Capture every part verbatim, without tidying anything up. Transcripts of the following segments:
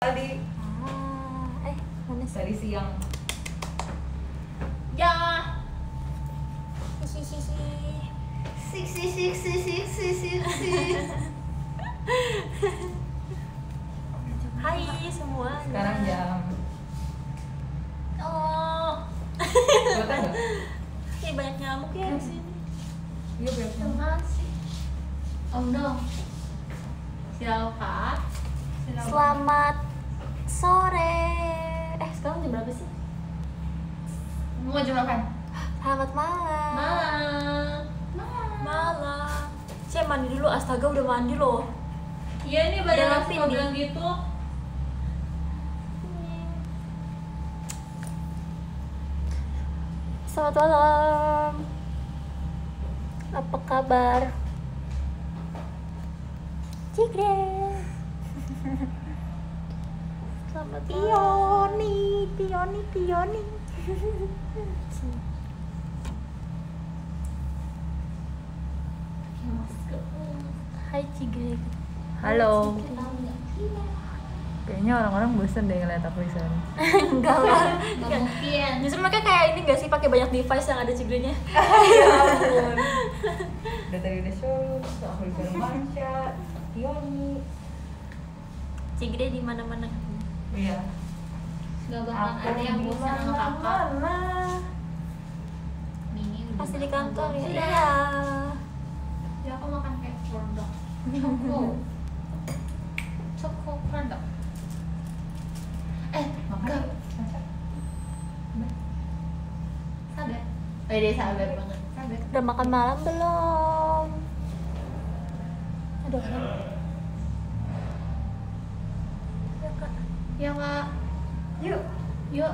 tadi. Ah, eh mana sih? Dari siang. Ya. Si si si. Sik sik sik sik sik sik sik sik. Hai semua. Sekarang jam. Oh. Kelihatan nggak? Kayak banyak nyamuk ya di sini. Iya banyak nyamuk. Masih. Oh no. Siapa? Selamat sore. Eh sekarang jam berapa sih? Mau jam berapa? Selamat malam. Malam. Malam. Saya mandi dulu. Astaga udah mandi loh. Iya nih badan Udah masih rapin mau nih. bilang gitu. Selamat malam. Apa kabar? Cikre. Selamat Pioni, Pioni, Pioni. Hai Cikre. Halo. Hai, Cikre. Kayaknya orang-orang bosan deh ngeliat aku di sana. Enggak lah. Gak mungkin. Justru mereka kayak ini gak sih pakai banyak device yang ada Cigrenya? Ya ampun. Udah tadi udah show, aku di bareng Marsha, Tioni. Cigre di mana-mana. Iya. Gak bakal ada yang bosan sama kakak. Mana? Mini udah Pasti di makan kantor ya. belum? Iya. Ya aku makan kayak produk. Choco. Choco produk. Eh, Makan. enggak. Sabar. Oh iya sabar banget. Sabar. Udah makan malam belum? Aduh. Ya kak. Ya kak. Yuk. Yuk.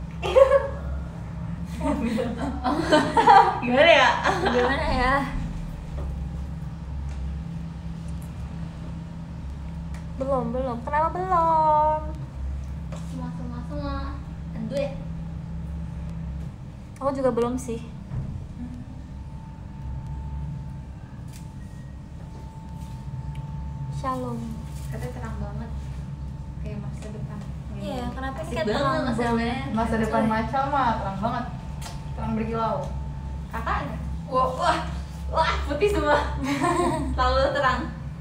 Gimana ya? Gimana ya? Belum belum. Kenapa belum? Semua semua semua. Aduh ya. Aku juga belum sih. Shalom. Katanya terang banget. Kayak masa depan. Iya, kenapa sih Asik kayak banget terang masa banget? depan. Masa depan Maca mah terang banget. Terang berkilau. Kakak ada? Wah, wah, wah, putih semua. Lalu terang.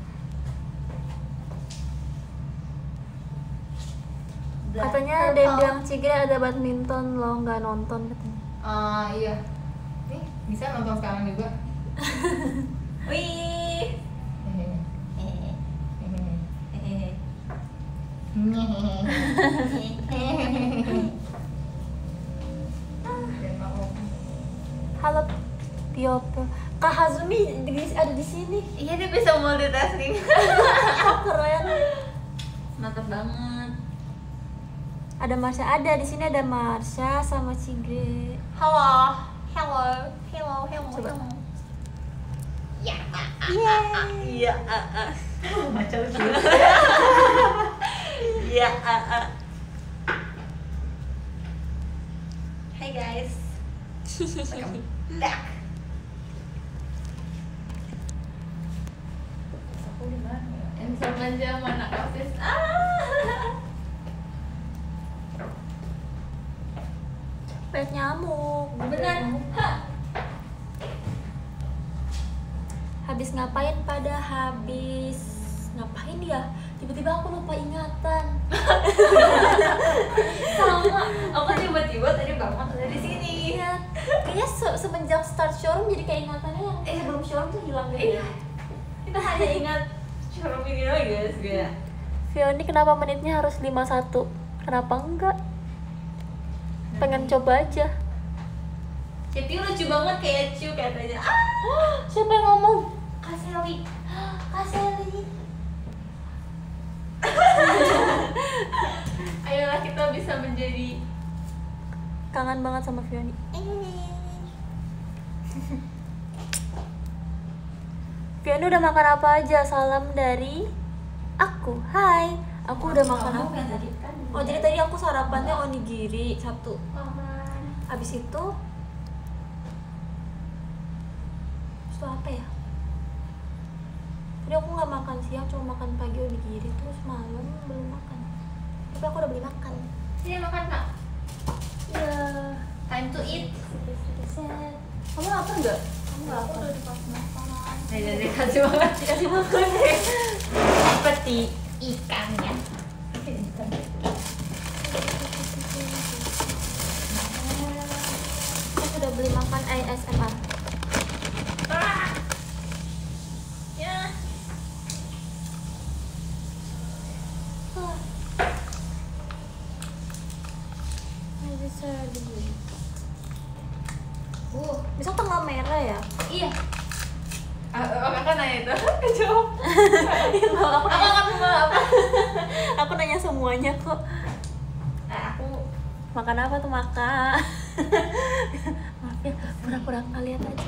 Katanya ada yang bilang Cigre ada badminton loh, nggak nonton katanya. Ah iya. Nih, bisa nonton sekarang juga. Wih. Hehehe. Hehehe. Dan mau Halo Pio Pio. Kak Hazumi di- ada di sini. Iya dia bisa multitasking. Keren. Mantap banget. Ada Marsha, ada di sini ada Marsha sama Cigre. Halo, hello, hello, hello, Coba. hello. Ya, Iya. iya, ah, ah. Maca lucu. Iya, ah, ah. Hey guys, welcome back. Aku di mana ya? Insert aja mana office. Ah. Banyak nyamuk. Benar. Hah. Habis ngapain pada habis ngapain ya? Tiba-tiba aku lupa ingatan. Sama. Aku tiba-tiba tadi bangun dari sini. Iya. Kayaknya se- semenjak start showroom jadi kayak ingatannya yang eh, sebelum showroom tuh hilang gitu. Iya. Kita hanya ingat showroom ini doang guys, gue. Fioni kenapa menitnya harus lima puluh satu? Kenapa enggak? Pengen coba aja. Cepi lucu banget kayak Cu katanya. Ah, Siapa yang ngomong? Kak Sally. Kak Sally. Ayolah kita bisa menjadi Kangen banget sama Fioni. Fioni udah makan apa aja? Salam dari aku. Hai. Aku udah makan apa tadi? Oh jadi tadi aku sarapannya onigiri satu. Abis itu Terus itu apa ya? Tadi aku nggak makan siang, cuma makan pagi onigiri, terus malam belum makan. aku udah beli makan. Sini makan kak. Iya. Time to eat. Set. Kamu lapar nggak? Kamu nggak Aku lapar? udah dikasih makan. Nah, jadi kasih makan. Dikasih makan. Seperti ikannya. Aku udah beli makan A S M R. Ah. Ya. Huh. Nggak bisa dibeli. Uh, Bisa tengah merah ya? iya. Ah, oh, kakak nanya itu. Kejauh. aku, Aku akan mau apa? aku nanya semuanya kok. Nah, aku Makan apa tuh makan? Maaf ya, pura-pura nggak lihat aja.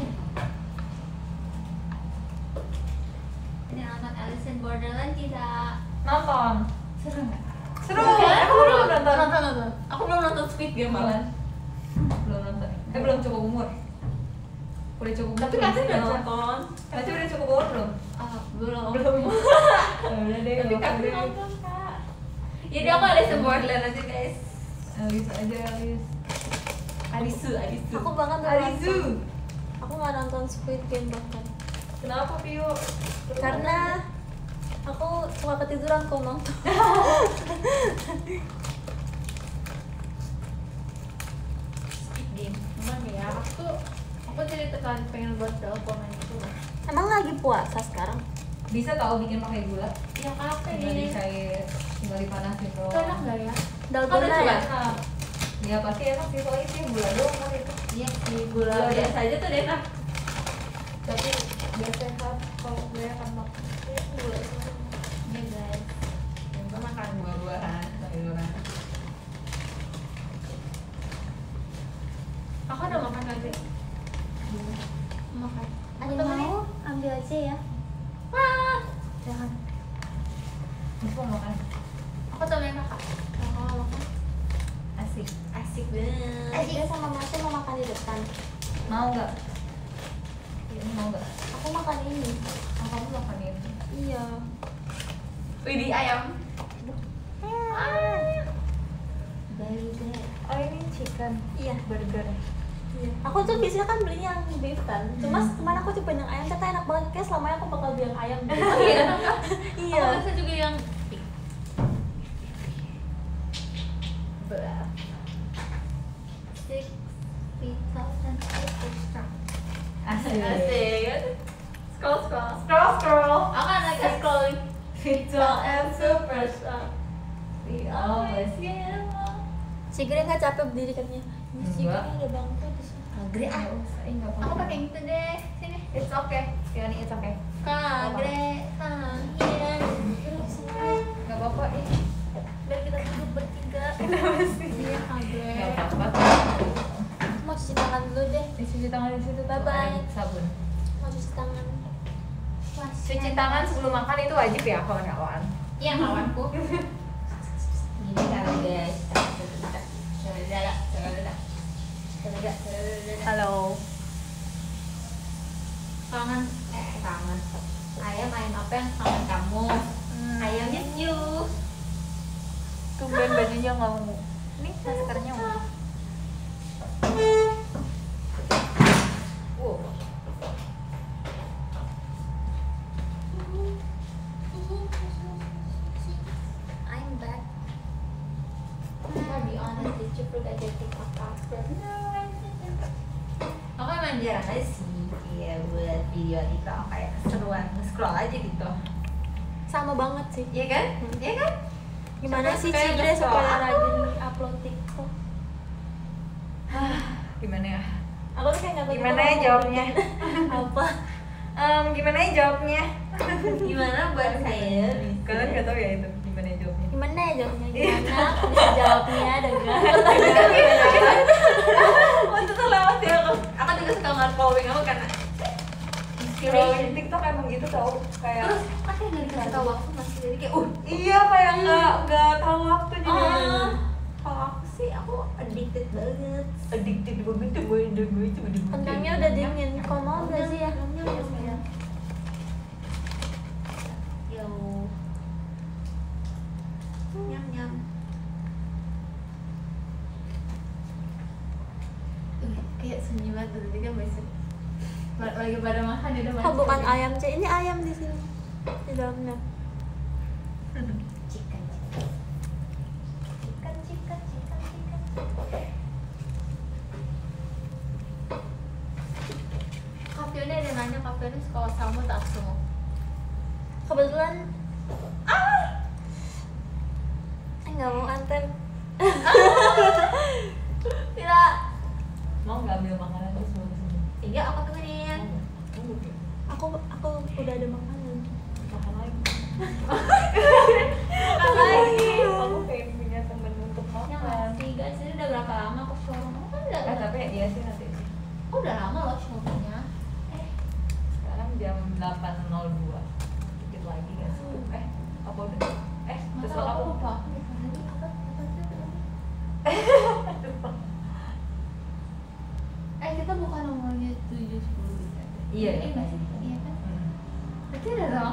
ini nonton Alice in Borderland tidak. Nonton. Seru nggak? Seru. Kan? Aku belum nonton. Nonton nonton. Aku belum nonton Squid Game malah. Belum nonton. Eh belum cukup umur. Udah cukup umur. Tapi katanya udah belum? nonton. Tapi udah cukup umur belum? Ah, belum. Belum. Ya udah deh. Tapi nggak kakak apa-apa deh. nonton kak. Jadi aku Alice in Borderland aja guys. Alis aja Alis. Arisu, Arisu. Aku bahkan nggak Arisu. nonton. Aku nggak nonton Squid Game bahkan. Kenapa Pio? Karena aku suka ketiduran kalau nonton. Squid Game. Cuman ya, aku aku jadi tertarik pengen buat dalgona itu. Emang lagi puasa sekarang? Bisa tahu bikin pakai gula? Ya kafe Tinggal nih. dicair, tinggal dipanasin Itu doang. enak nggak ya? Dalgona Ada ya? coba? Enak. Ya pasti enak sih soalnya sih gula doang kan itu. Iya sih, gula Gula biasa aja tuh udah enak. Tapi biar sehat kalau gue kan makan gula. Iya guys. Yang gue makan buah-buahan, sayuran. Aku udah makan lagi. Makan. Ada Temenin. mau ambil aja ya? Wah, Jangan. Terus mau makan aku temenin kakak. Oh, makan. asik. Asik banget. Eh, dia sama Mas mau makan di depan. Mau nggak? Ini mau nggak? Aku makan ini. Oh, kamu makan ini. Iya. Widih ayam. Burger. Oh ini chicken. Iya. Burger. Iya. Aku tuh biasanya kan beli yang beef kan. Cuma Hmm. kemarin aku coba yang ayam, ternyata enak banget. Kayak selamanya aku bakal beli yang ayam. Oh iya, enak kan? Iya. Aku biasa juga yang berat. Six feet tall and extra. Asik. Asik kan? Scroll scroll. Scroll scroll. Aku kan lagi scrolling. Pizza And super strong. We always get along. Si Gre nggak capek berdiri katanya. Si Gre Enggak. udah bangkrut di sana. Kagre ah. Nggak usah, eh, nggak apa-apa. Aku pakai yang itu deh. Sini. It's okay. Sekarang it's okay. Kagre. Angin. Nggak apa-apa eh. Biar kita duduk bertiga. Kenapa sih? Iya kagre. Nggak apa-apa. Mau cuci tangan dulu deh. Di cuci tangan di situ. Bye-bye. Sabun. Mau cuci tangan. Wah, Cuci tangan sebelum makan itu wajib ya kawan-kawan. Iya kawanku. Gini kan guys. Halo. Kangen, eh kangen. Ayam ayam apa yang kangen kamu? Ayam miss you. Tumben bajunya nggak mau. Ini maskernya mau. Wow. I'm back. To be honest, did you forget your TikTok password? No, I didn't. Aku emang jarang aja sih, iya buat video TikTok kayak keseruan nge-scroll aja gitu. Sama banget sih. Iya kan? Iya kan? Gimana Siapa sih suka yang Cidre nge-scroll? supaya rajin upload TikTok? Gimana ya? Aku tuh kayak nggak tahu Gimana kita ya mau jawabnya? apa. Em, gimana ya jawabnya? Gimana buat saya? Kalian nggak tahu ya itu gimana ya jawabnya? Gimana ya jawabnya? Gimana? Aku bisa jawabnya dengan Waktu itu lewat ya aku. Aku juga suka nge-following aku karena Scrolling TikTok emang gitu tau kayak. terus aku nggak dikasih tahu waktu masih jadi kayak uh Iya kayak nggak nggak tahu waktu jadi. ah kalau aku sih aku addicted banget Addicted banget tuh gue udah gue cuma di. kentangnya udah dingin. Kau mau nggak sih ya? yo nyam nyam kayak sunyi banget tuh, jadi kan besok lagi pada makan ya udah Oh, bukan ayam sih, ini ayam di sini di dalamnya. chicken chicken chicken chicken chicken chicken. Kapionnya ada nanya kapionnya suka sama tak semua. Kebetulan ah eh nggak mau anten. Tidak. Mau nggak ambil makanan terus mau kesini? Iya, aku temenin. Aku aku udah ada makanan. Makan lagi. Makan lagi. Aku pengen punya temen untuk Ya makan. masih guys, ini udah berapa lama aku showroom? Aku kan udah, Eh tapi iya sih nanti. oh, udah lama loh showroomnya. Eh, Sekarang jam delapan nol dua. Dikit lagi kan? Eh apa udah? Eh terus masa aku aku lupa. Aku lupa lagi apa apa sih tadi? Eh, kita bukan nomornya tujuh sepuluh gitu. Iya, Iya nggak sih? Iya kan? Hmm. Berarti ada dong.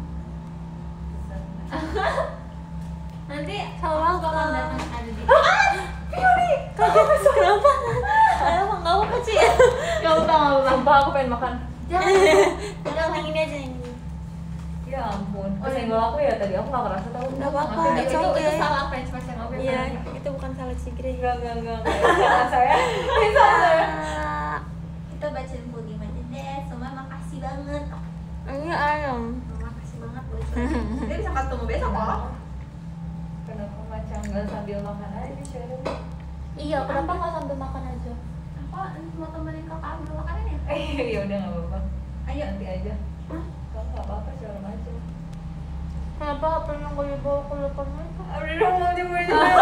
Nanti Sama aku bakal Kak. datang ada di. Kaget kenapa? Ayo nggak mau kecil. Gak apa-apa, gak apa-apa. Sumpah aku pengen makan. Jangan. Udah yang ini aja yang ini. Ya ampun. Oh, Kesenggol aku ya tadi aku nggak kerasa tahu. Nggak apa-apa, Itu, it's itu, itu okay. salah French fries yang aku Iya, itu bukan salad sigre. Enggak enggak enggak. Enggak saya. Itu saya. Ah, Kita bacain podium aja deh. Semua makasih banget. ini ayam. Makasih banget buat semua. Kita bisa ketemu besok kok. Kenapa macam nggak sambil makan aja Sharon? Iya, kenapa nggak sambil makan aja? Aku mau temenin kakak ambil makanan ya? Eh ya udah nggak apa-apa. Ayo. Nanti aja. Hah? Kalau nggak apa-apa Sharon aja. Kenapa H P-nya nggak dibawa ke depan itu? Udah dong mau coba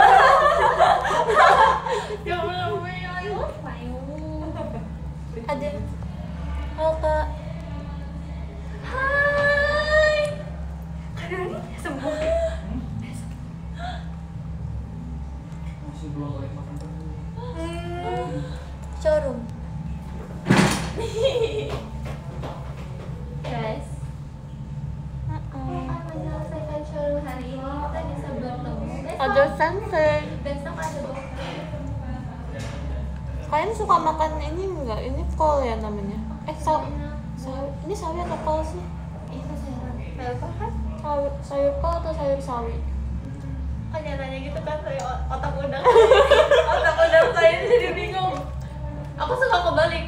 Ya Allah, ayo. Ayo. Ada. Halo Kak. Hai. Aduh ini sembuh. Masih belum boleh makan dulu. Showroom. Guys, Uh-uh. akan menyelesaikan showroom hari ini. Kita bisa bertemu Ada besok. sensei. Besok ada dokter. Kalian suka makan ini enggak? Ini kol ya namanya. Eh, saw sawi. Ini sawi atau kol sih? Itu sayuran. Sayur apa kan? Sawi, sayur kol atau sayur sawi? Kan jangan nanya gitu kan, saya otak udang. Otak udah saya jadi bingung. Aku suka kebalik.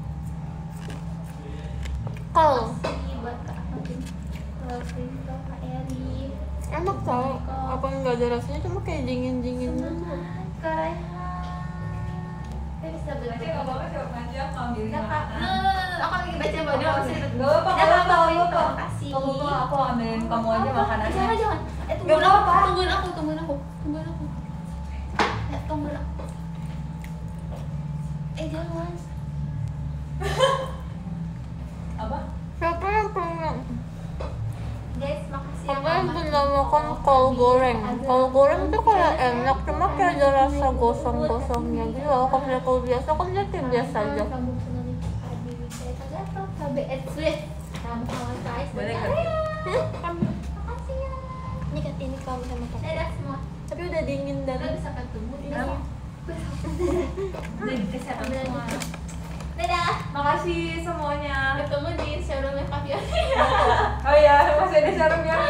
Kol. Ini buat Kak Fatin. Kak Rinto, Kak Eri. Enak tau. Apa enggak ada rasanya cuma kayak dingin-dingin gitu. Kak Raihan. Kita bisa Nanti belajar. nggak apa-apa Sharon aja ngambil Enggak, Kak. makanan. No, no, no, no. Aku lagi baca podium. Aku sih. Nggak apa-apa, nggak apa-apa, nggak apa-apa. Makasih. Kamu tuh aku ambilin kamu aja makanannya. Jangan, jangan. Eh, Nggak tungguin aku, apa-apa. tungguin aku, tungguin aku, tungguin aku. Eh, tungguin aku. Eh, jangan. Apa? Siapa yang pernah? Guys, makasih ya, Siapa yang Mama. pernah makan kol goreng? Kol goreng tuh kayak enak, cuma kayak ada rasa gosong-gosongnya gitu loh. Kalau misalnya kol biasa kan dia kayak biasa aja. Kamu senang Adi Wisata Gatot, K B S Swift. Kamu kawan guys. Boleh Dadah. nggak? Makasih ya. Ini kan ini kalau sama makan. Dadah semua. Tapi udah dingin Kita dan bisa ketemu di Kenapa? Dadah. Kesehatan semua. Dadah. Makasih semuanya. Ketemu di showroom Kak Fioni. Oh iya, masih ada Sharon ya.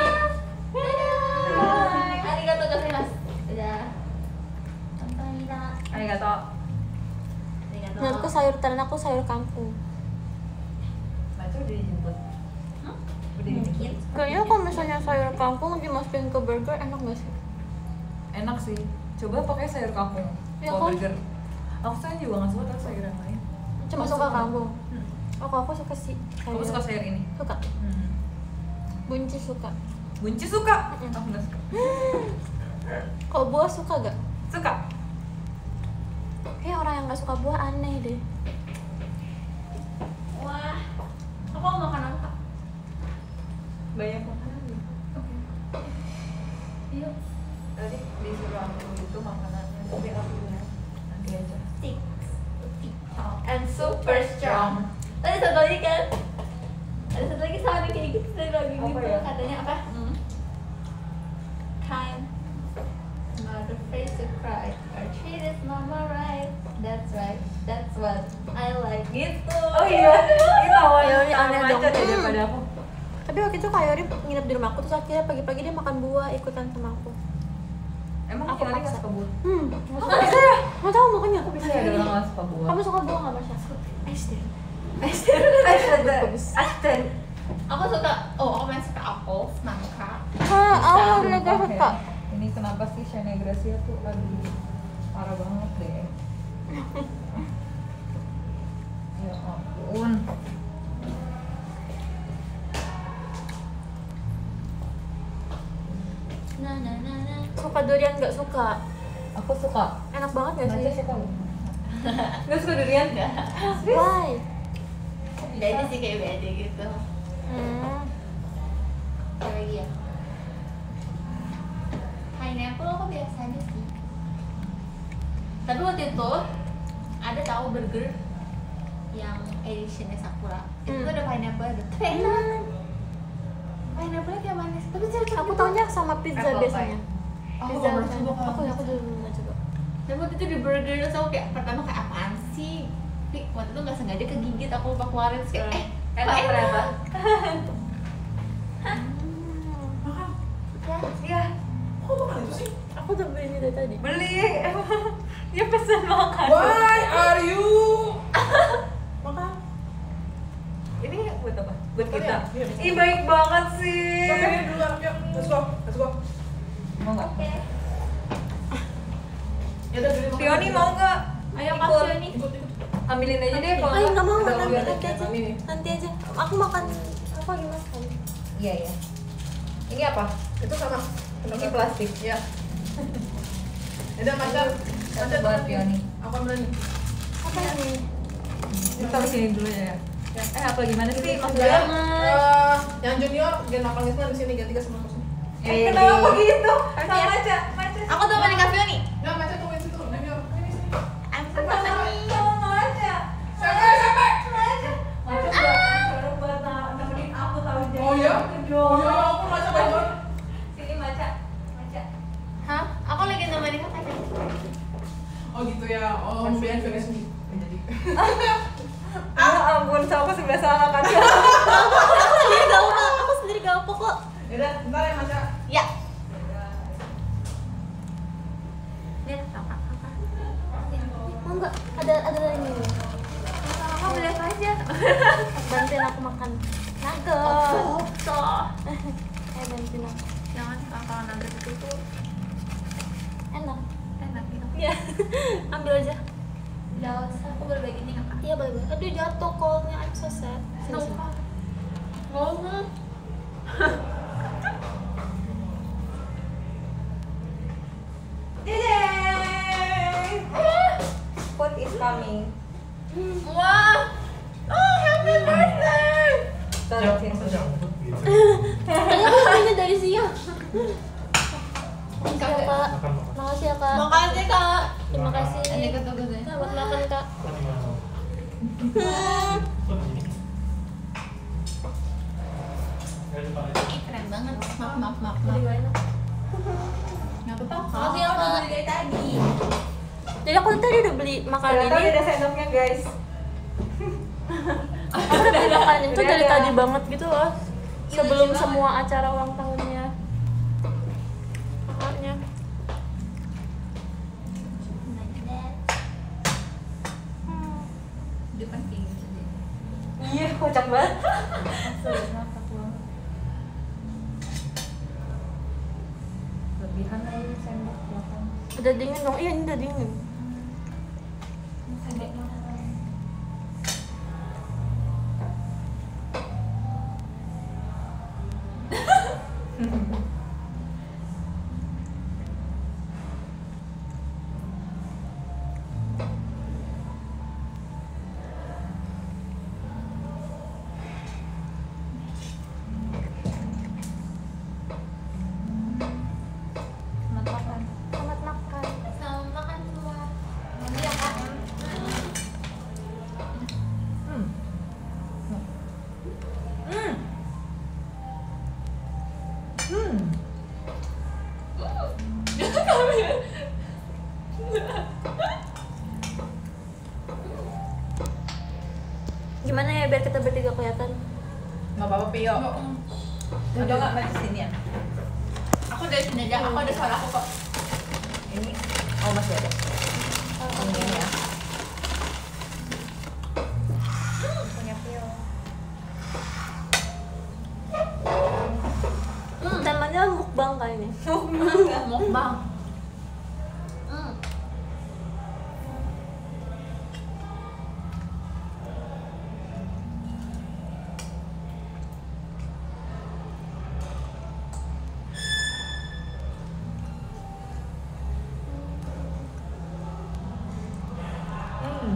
Dadah. Arigatou gozaimasu. Dadah. Kamsahamnida. Arigato. Arigatou. menurutku sayur ternak aku sayur kangkung. Baca udah dijemput. Hah? Udah dijemput. Mungkin. Kayaknya kalau misalnya sayur kangkung dimasukin ke burger enak gak sih? Enak sih. Coba pakai sayur kangkung. Ya Kalau kan? burger. Aku saya juga nggak suka tau sayur yang lain. Cuma Oh, suka suka. kangkung. Hmm. Oh, kalau aku suka sih. Kamu suka sayur ini? Suka. Hmm. Buncis suka. Buncis suka? Mm-mm. Aku nggak suka. Kalau buah suka gak? Suka. Kayak orang yang gak suka buah aneh deh. Wah. Aku mau makan apa? Banyak makanan nih. Yuk. Tadi disuruh aku itu makanannya, tapi aku bilang nanti aja. Six. TikTok and super strong. Ada satu lagi kan? Ada satu lagi sama nih kayak gitu dari lagi Apa gitu ya? katanya apa? Hmm. Kind. Mother afraid to cry or treated mama right. That's right, that's what I like gitu. Oh iya, ini lawan Ya, ini aneh dong. macet ya daripada aku. Tapi waktu itu Kak Yori nginep di rumahku terus akhirnya pagi-pagi dia makan buah ikutan sama aku. Emang Aku Fioni nggak paksa. suka buah? Hmm, aku bisa ya? Nggak tahu makanya aku bisa Bisa ada orang nggak suka buah. Kamu suka buah nggak Marsha? Astaga. Astaga. Astaga. Aku suka, oh aku main suka apel, semangka. Hah, aku Sumpah juga suka. ya. Ini kenapa sih Shania Gracia tuh aduh parah banget deh. Ya ampun. Nah nah nah nah. Suka durian nggak suka? Aku suka. Enak banget nggak Maca sih? suka loh. Nggak suka durian? Enggak. Why? Beda sih kayak beda gitu. Hmm. Apa lagi ya? Pineapple aku biasa aja sih. Tapi waktu itu ada tahu burger yang editionnya Sakura. Itu Hmm. ada pineapple ada. Tapi enak. Pineapple-nya kayak manis. Tapi cocok. Aku taunya sama pizza Apple biasanya. Aku Pizza nggak pernah biasanya. coba kalau Aku aku dulu nggak coba. Dan waktu itu di burger terus aku kayak pertama kayak apaan sih? Tapi waktu itu nggak sengaja kegigit aku lupa keluarin terus kayak eh Enak kok ternyata. Ya, Iya, Kok makan itu sih? Aku udah beli ini dari tadi. beli. Dia pesan makan. Why are you? Makan. Ini buat apa? Buat Buat kita. kalian? Iya. Ih baik banget sih. Coba ini dulu, yuk, let's go, let's go. Mau nggak? oke. Ya udah, beli makan. Fioni mau nggak? Ayo Ikut. Kak Fioni. Ikut, ikut. Ambilin aja deh kalau Ayo nggak mau Udah, nanti udah, nanti udah, aja. mami nih. Nanti aja. Aku makan apa gimana sekali? Iya ya. Ini apa? Itu sama. Ini plastik. Ya. Ya udah, Maca. Satu buat Fioni. Aku ambil nih. Apa ini? Kita taruh sini dulu ya. Ya. Eh apa gimana sih? Mas Ya, banget. eh, yang junior gen delapan Wisma di sini, gen tiga sama kosong. Eh, kenapa gitu? Oke. Sama aja, Maca. Aku tuh main Kak Fioni. Enggak, Maca tungguin situ. Junior, ini sini. I'm so Sama sorry. sama Maca. Sampai, sampai. Maca. Maca buat baru buat na- nemenin aku tahu jadi. Oh ya? Dong. Ya ampun, Maca baik banget. Sini Maca. Maca. Hah? Aku lagi nemenin Kak Fioni. Oh gitu ya. Oh, biar Fioni sendiri. Nggak jadi. Ya ampun, sama aku sebelah salah kan. Aku sendiri gak apa, aku sendiri gak apa kok. Ya udah, bentar ya, Maca. Ya. Lihat kakak kakak. Mau nggak? Ada ada dari ini. Kakak boleh apa aja. Bantuin aku makan nugget. Oh, toh. Eh bantuin aku. Jangan kakak nugget itu tuh Enak. enak gitu. Iya. Ambil aja. Gak usah, aku berbagi nih kakak. Iya boleh boleh. Aduh jatuh kolnya, I'm so sad. Sini, No, sini. Kak. Ngomong. Yay! Food is coming. Wah. Oh, happy birthday. Taruh sini. Tadi aku belinya dari siang. Makasih ya kak. Makan, makan. Makasih ya kak. Makasih kak. Terima kasih. Ini ketemu deh. Selamat makan kak. Ih, keren banget. Maaf maaf maaf Jadi maaf. gak enak. Nggak apa-apa. Makasih ya, Aku Kak. beli dari tadi. Jadi aku tadi udah beli makanan Ternyata ini. ada sendoknya guys. Aku udah beli makanan itu Udah dari ada. tadi banget gitu loh. Iya, Sebelum lucu banget. semua acara ulang tahunnya. Makanya. Di depan kayak gitu deh. Iya, kocak banget. Asli, ngakak banget. Lebihan aja sendok belakang. Udah dingin dong. Iya ini udah dingin. Sendok mana? Selamat makan. Selamat makan. Selamat makan semua. biar kita bertiga kelihatan. Nggak apa-apa Pio. Atau nggak maju sini ya? Aku dari sini aja, aku ada suara aku kok. Ini, oh masih ada. Ini ini ya. Punya Pio. Hmm, temanya mukbang kali ini. Mukbang. Hmm. Hmm.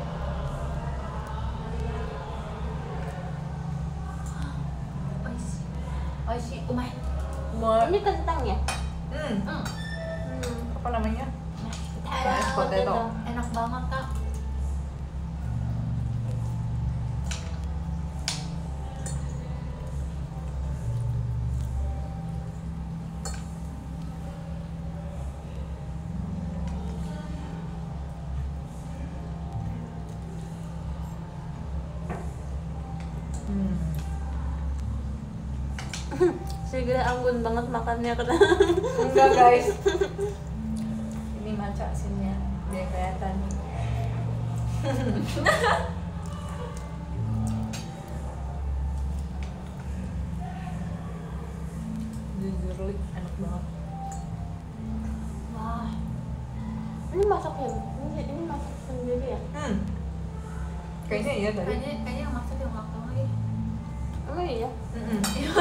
Oishi. Oishi, umai. Mau, Ini kentang ya? hmm. Hmm. Hmm. Apa namanya? Mashed Mashed potato. Enak banget kak. Hmm. Segera anggun banget makannya kata. Enggak guys. Ini maca sini biar kelihatan. Jujur li, enak banget. Wah. Ini masaknya. Ini ini masak sendiri ya? Hmm. Kayaknya iya tadi. Kayaknya kayaknya yang masak yang makan lagi. Emang iya? Mm-mm.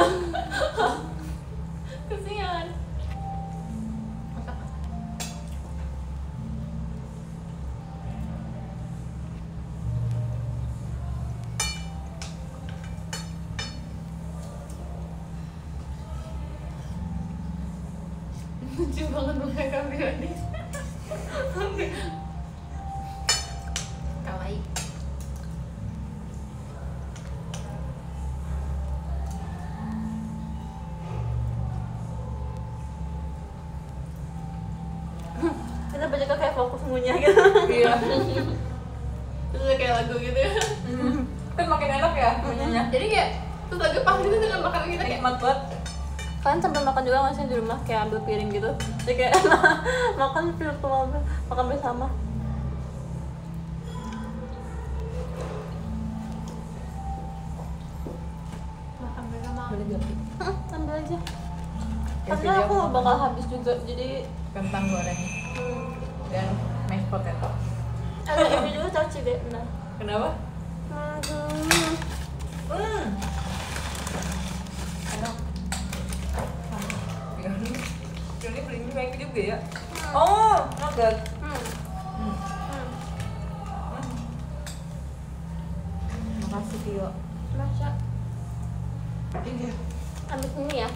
Kesian. Masak. Lucu banget muka kamera ini. Kawaii. Kita baca kayak fokus ngunyah gitu. Iya. Terus kayak lagu gitu ya. Hmm. Kan makin enak ya punyanya. Jadi kayak terus lagi pas gitu dengan makanan kita kayak Nikmat banget. Kalian sambil makan juga nggak sih di rumah kayak ambil piring gitu? Jadi kayak makan virtual makan bersama. makan bersama. Boleh jadi Hah, ambil aja. Ya, Karena video aku aku nggak bakal habis juga, jadi kentang goreng hmm, dan mashed potato. ada ini juga caci deh, nah. Kenapa? Hmm, Hmm. Enak. Ini ini belinya baik juga ya. Oh, nugget. hmm, Hmm. hmm. Makasih Tio. Masa Ini. ambil ini ya?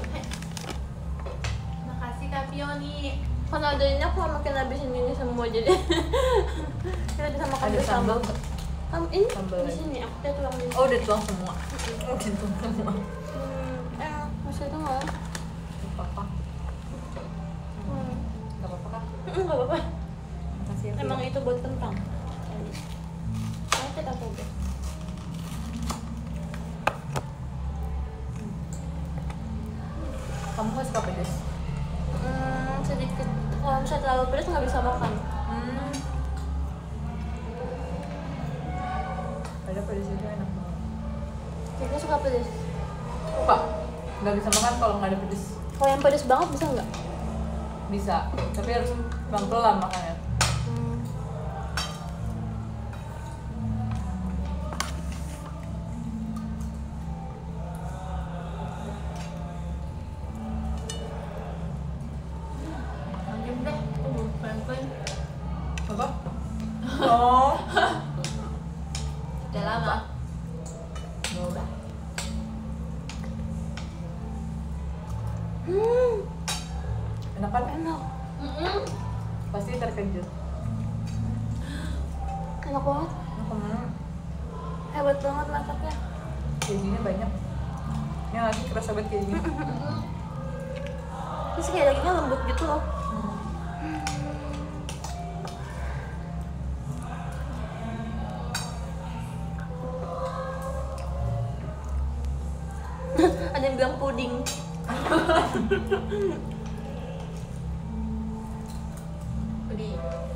Makasih Kak Pioni. Karena ada ini aku makin habisin ini semua jadi kita bisa makan Ada bersama. sambal. Um, ini Sambal di lagi. sini aku udah tuang di sini. Oh, udah tuang semua. Oh, udah tuang semua. Hmm, eh, masih ada nggak? Gak apa-apa. Hmm, Gak apa-apa kan? hmm, nggak apa-apa. Makasih ya. Tio. Emang itu buat kentang. Nah, kita coba. Kamu gak suka pedas? Hmm, sedikit. Kalau misalnya terlalu pedas nggak bisa makan. Hmm. Ada pedas juga enak banget. Kita suka pedas. Suka? Gak bisa makan kalau nggak ada pedas. Kalau yang pedas banget bisa nggak? Bisa, tapi harus pelan-pelan makannya. Hmm. Lanjut deh. Uh, pelan-pelan. Apa? Oh. Udah lama. Ya udah. Hmm, Enak kan? enak. Mm-mm. Pasti terkejut. Enak banget. Hmm. Hebat banget masaknya. Kejunya banyak. Ya nggak sih kerasa banget kejunya. Mm-mm. Terus kayak dagingnya lembut gitu loh. bilang puding. Puding.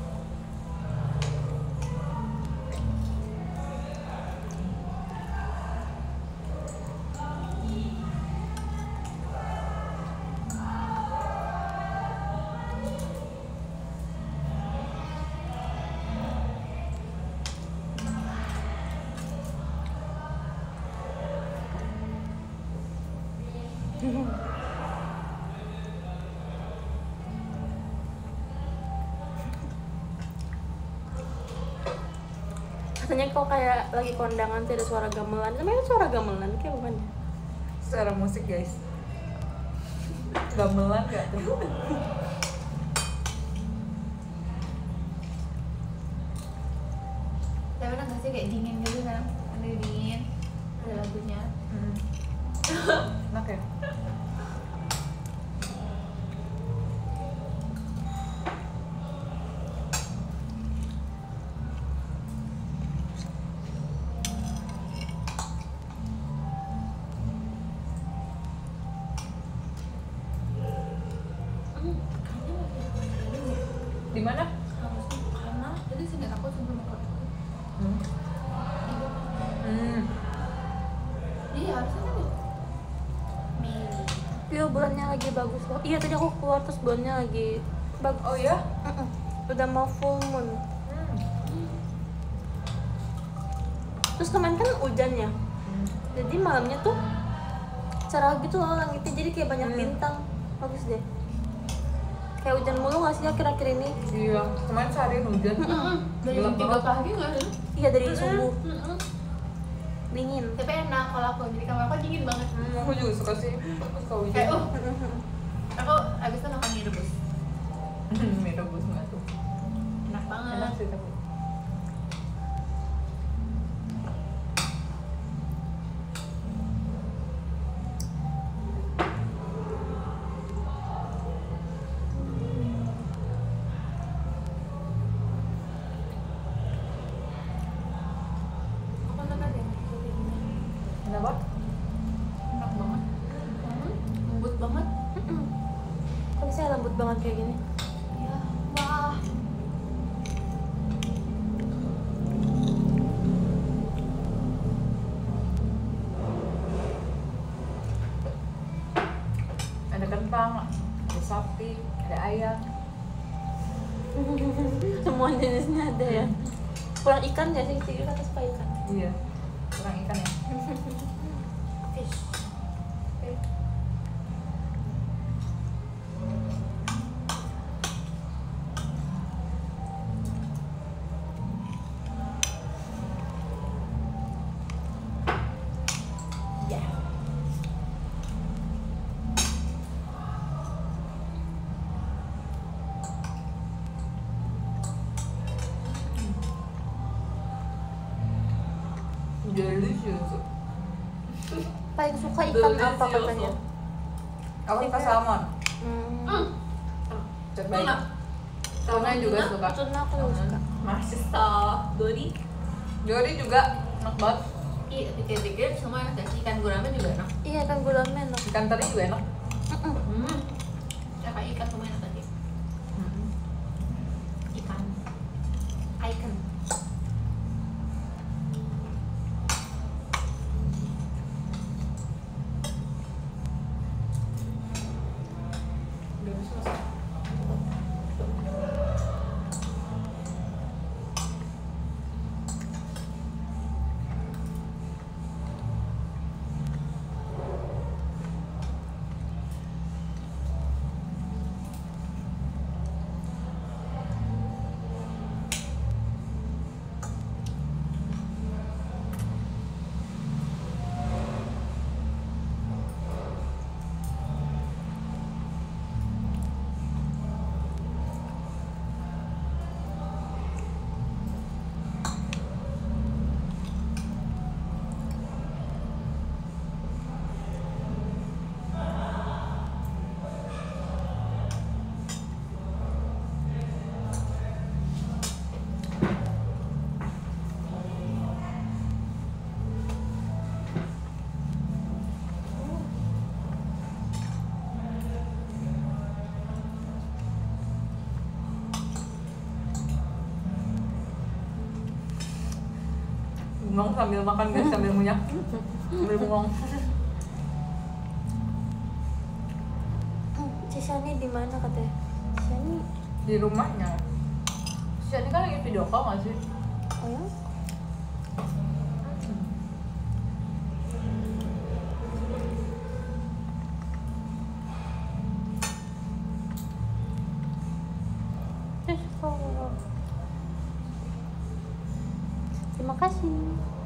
Katanya kok kayak lagi kondangan tuh ada suara gamelan. Namanya suara gamelan kayak bukan? Suara musik guys. Gamelan gak tuh? Tapi enak gak sih kayak dingin gitu kan? Ada dingin, ada lagunya. Hmm. Enak ya? Di mana? Harusnya karena jadi sini aku sebelum aku. Hmm. Hmm. Iya harusnya kan ya. Mei. Iya bulannya lagi bagus loh. Iya tadi aku keluar terus bulannya lagi bagus. Oh ya? Mm-mm. Udah mau full moon. Hmm. Terus kemarin kan hujan ya. Hmm. Jadi malamnya tuh cerah gitu loh langitnya, jadi kayak banyak Hmm. bintang. Bagus deh. Kayak hujan mulu nggak sih akhir-akhir ini? Iya, kemarin seharian hujan. Dari Gelap jam tiga banget. pagi nggak sih? Iya dari subuh. Mm-mm. Dingin. Tapi enak kalau aku jadi kamar aku dingin banget. Hmm, aku juga suka sih. Aku suka hujan. Kayak uh, aku abis itu makan mie rebus. Mie rebus nggak tuh? Enak banget. Enak sih tapi. Aku suka deh. Kenapa? Enak banget. Lembut banget. Kok bisa lembut banget kayak gini? Ya, wah. Ada kentang, ada sapi, ada ayam. Semua jenisnya ada ya. Kurang ikan ya sih, Cik kata suka ikan. Iya. Kurang ikan ya. Fish. Oke. Ya. Delicious. Paling suka ikan apa katanya? Aku suka salmon. Hmm. Hmm. Terbaik. Enak. Tuna juga Tuna? suka. Tuna aku juga suka. Masih. Dori. Jori juga enak banget. Iya, pikir-pikir semua enak gak sih? Ikan gurame juga enak. Iya kan gulama enak. Ikan teri juga enak. Mm-mm. Hmm. Ya kayak ikan semua enak tadi. Ikan. Ikan. Udah bisa masak. bengong sambil makan guys, sambil munyak, sambil bengong. Cisani di mana katanya? Cisani Di rumahnya. Jadi kan lagi video call nggak sih? oh ya? Terima kasih.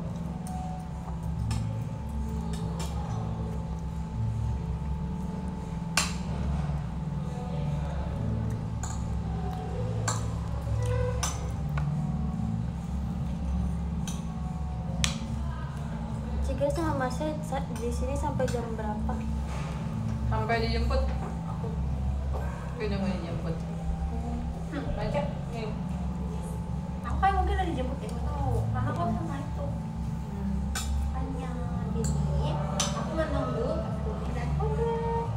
Ciga sama Masnya sa- di sini sampai jam berapa? Sampai dijemput. Aku kayaknya mau dijemput. Hmm. Baca. Nih. Aku kayak mungkin udah dijemput ya, aku tahu. Karena aku sama itu. Hanya jadi aku menunggu Kak dan Oke.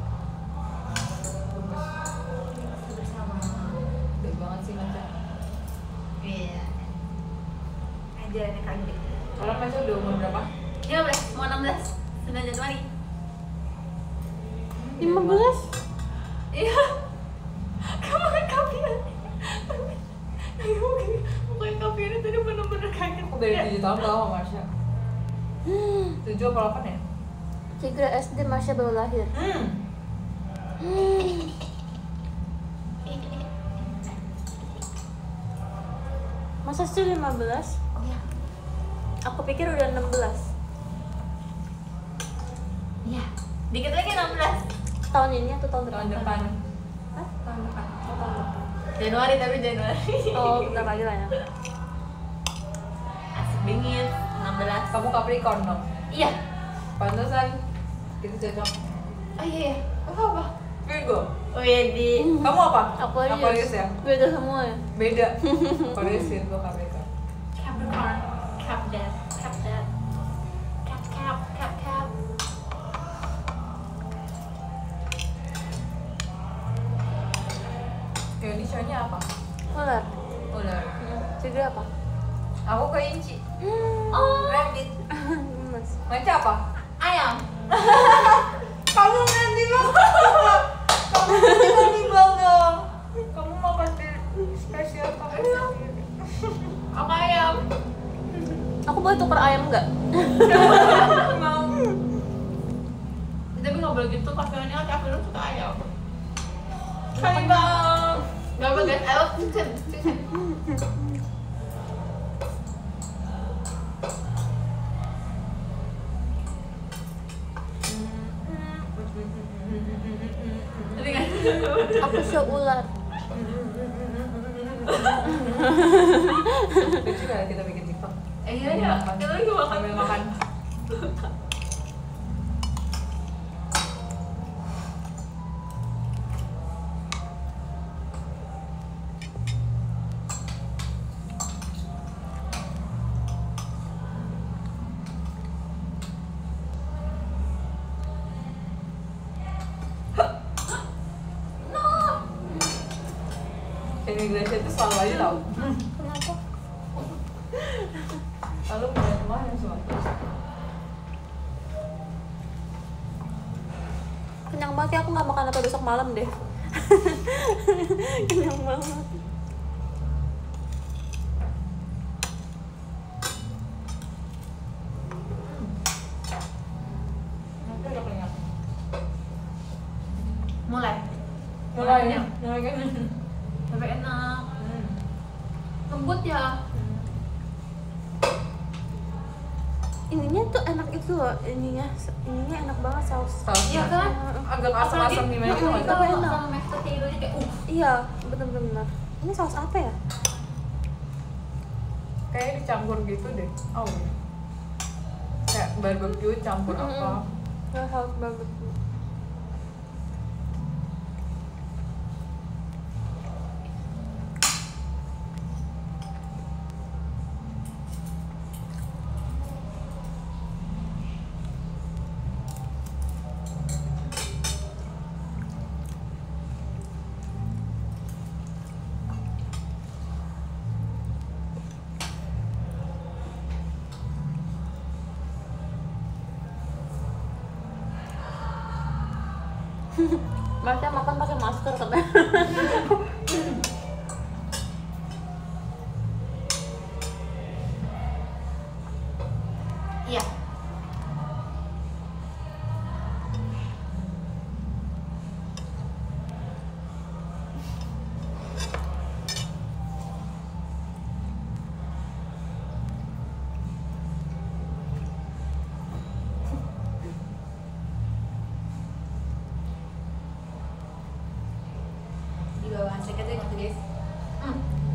Bersama. Baik banget sih Maca. Iya. Ajarannya Kak Gede. Kalau Maca udah umur berapa? lima belas, mau enam belas. sembilan Januari. lima belas? Iya. Kamu kan kafian. Pokoknya kafian tadi bener-bener kaget. Aku dari tujuh tahun tau sama Marsha. Tujuh apa delapan ya? Ciga S D, Masya baru lahir. Hmm. Masa sih lima belas? Iya. Aku pikir udah enam belas. Iya. Dikit lagi enam belas. Tahun ini atau tahun depan? Tahun depan. Hah? Tahun depan. Oh, tahun depan. Januari tapi Januari. Oh, bentar lagi lah ya. Asik dingin, enam belas. Kamu Capricorn dong. Iya. Pantesan kita cocok. Oh iya ya. Apa apa? Virgo. Oh iya di. Kamu apa? Aquarius. Aquarius ya? Beda semua ya? Beda. Aquarius, Virgo, Capricorn. Capricorn. Cap that. Cap that. Cap cap cap cap. Indonesia-nya apa? Ular. Ular. Ciga apa? Aku kelinci. Oh. Rabbit. Mas. Maca apa? Ayam. Kamu nanti banget. Kamu nanti banget. Kamu mau pasti spesial kamu sendiri. Apa ayam? Aku boleh tuker ayam nggak? Mau. Tapi nggak boleh gitu. Kafeannya kafe lu suka ayam. Hai bang. Gak apa guys. I love chicken. Chicken. Tapi kan. Aku show ular. Lucu kali kita bikin TikTok. Eh iya ya. Kita lagi makan. Sambil makan. Indonesia itu selalu aja tau. Kenapa? Lalu punya kemarin semua. Kenyang banget ya, aku nggak makan apa besok malam deh. Kenyang banget. Nanti udah kenyang. Mulai. Mulai ya. Mulai kan. Tapi enak. Hmm. Lembut ya. Ininya tuh enak itu loh, ininya ininya enak banget saus. Sausnya Iya kan? agak asam-asam gimana gitu nggak Tapi sih? enak. Sama mashed potato-nya kayak uh. Iya, bener-bener. Ini saus apa ya? Kayak dicampur gitu deh. Oh. Kayak barbecue campur apa? Mm-mm. Nggak saus banget. Masnya makan pakai masker katanya. Iya. Di bawah seketnya nggak guys? Hmm.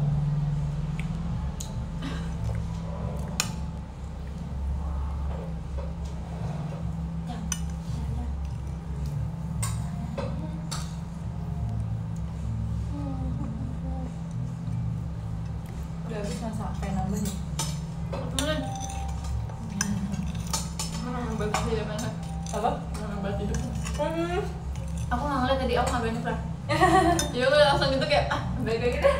Udah habis masak, kayak nambah nih. Temenan. Mana ngambil sih ya mana? Apa? Mana ngambil hidup? Hmm. Aku nggak ngeliat tadi, aku ngambilnya pernah. Ya gue langsung gitu kayak ah baik kayak gitu.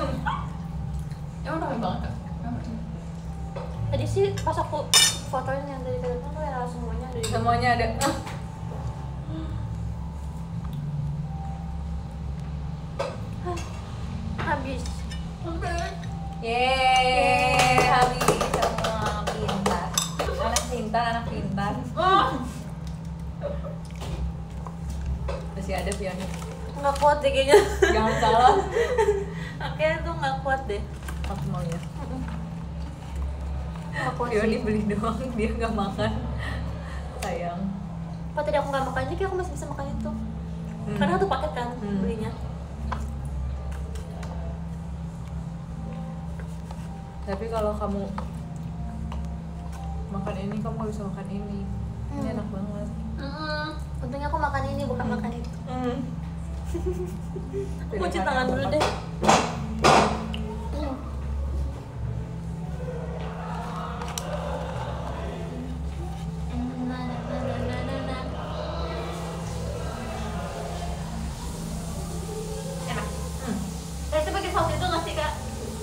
Emang ramai banget kan? Tadi sih pas aku fotoin yang dari kelihatan tuh ya semuanya ada di Semuanya ada. habis. Yeay, habis semua pintar. Anak pintar, anak pintar. Oh. Masih ada piano. Nggak kuat deh kayaknya. Jangan salah. Akhirnya tuh nggak kuat deh. Aku mau ya. Nggak kuat Pioni sih. beli doang, dia nggak makan. Sayang. Kalau tadi aku nggak makan ini, kayak aku masih bisa makan itu. Hmm. Karena satu paket kan Hmm. belinya. Tapi kalau kamu makan ini, kamu nggak bisa makan ini. Ini Hmm. enak banget. Mm-mm. Untungnya aku makan ini bukan makan itu. Hmm. Aku cuci tangan dulu deh. Enak. Hmm. Eh, itu pakai saus itu nggak sih kak?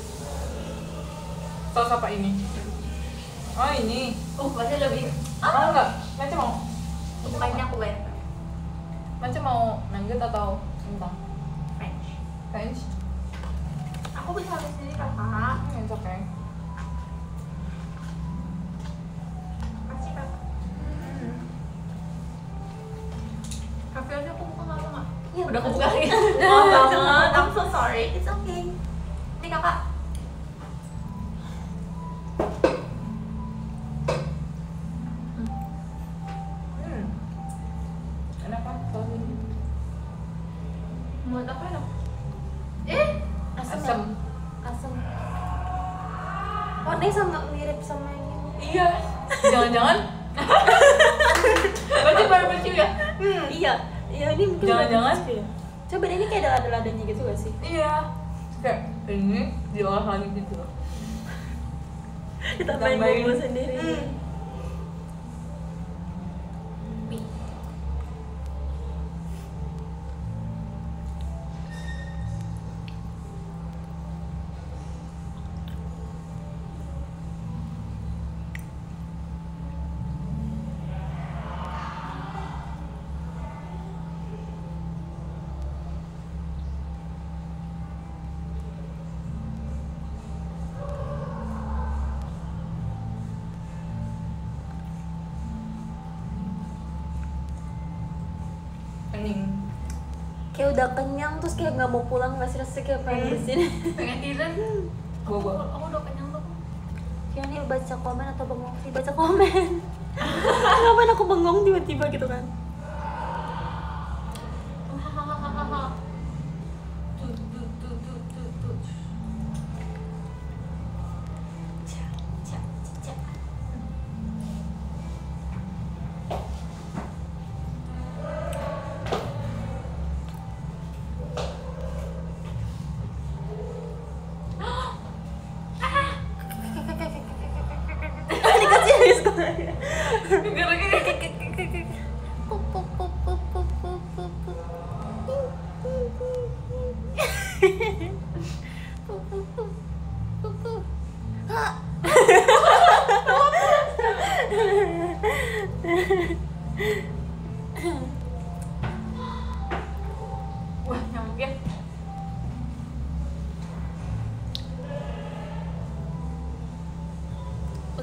Saus apa ini? Oh ini. Oh, pasti lebih. Mau nggak? Macam mau? Bukannya aku bayar Macam mau nugget atau kentang? French. French? Aku bisa habis sendiri kakak. Hmm, it's okay. Kasih kakak. Kafe aja aku buka nggak nggak? Iya, Udah aku makasih. bukain. Maaf banget. I'm so sorry. It's okay. Ini kakak. Hmm. Enak kan? Saus ini. Buat apa enak? Eh, Asam. Asam. Asam. Warnanya sama mirip sama yang ini. Iya. Jangan-jangan? berarti barbecue ya? Hmm. Iya. Iya ini mungkin Jangan-jangan? barbecue ya. Coba deh, ini kayak ada lada-ladanya gitu gak sih? Iya. Kayak ini diolah lagi gitu loh. Ditambahin Ditambahin. bumbu sendiri. Hmm. Kening. Kayak udah kenyang terus kayak nggak mau pulang, nggak sih, rasanya kayak pengen Hmm. di sini. Pengen tidur. Gua gua. Aku udah kenyang tuh. Kayak ini baca komen atau bengong sih? Baca komen. Ngapain aku bengong tiba-tiba gitu kan? Hahaha. Tut tut tut tut tut tut. Cak cak cak. Dikasih habis kok.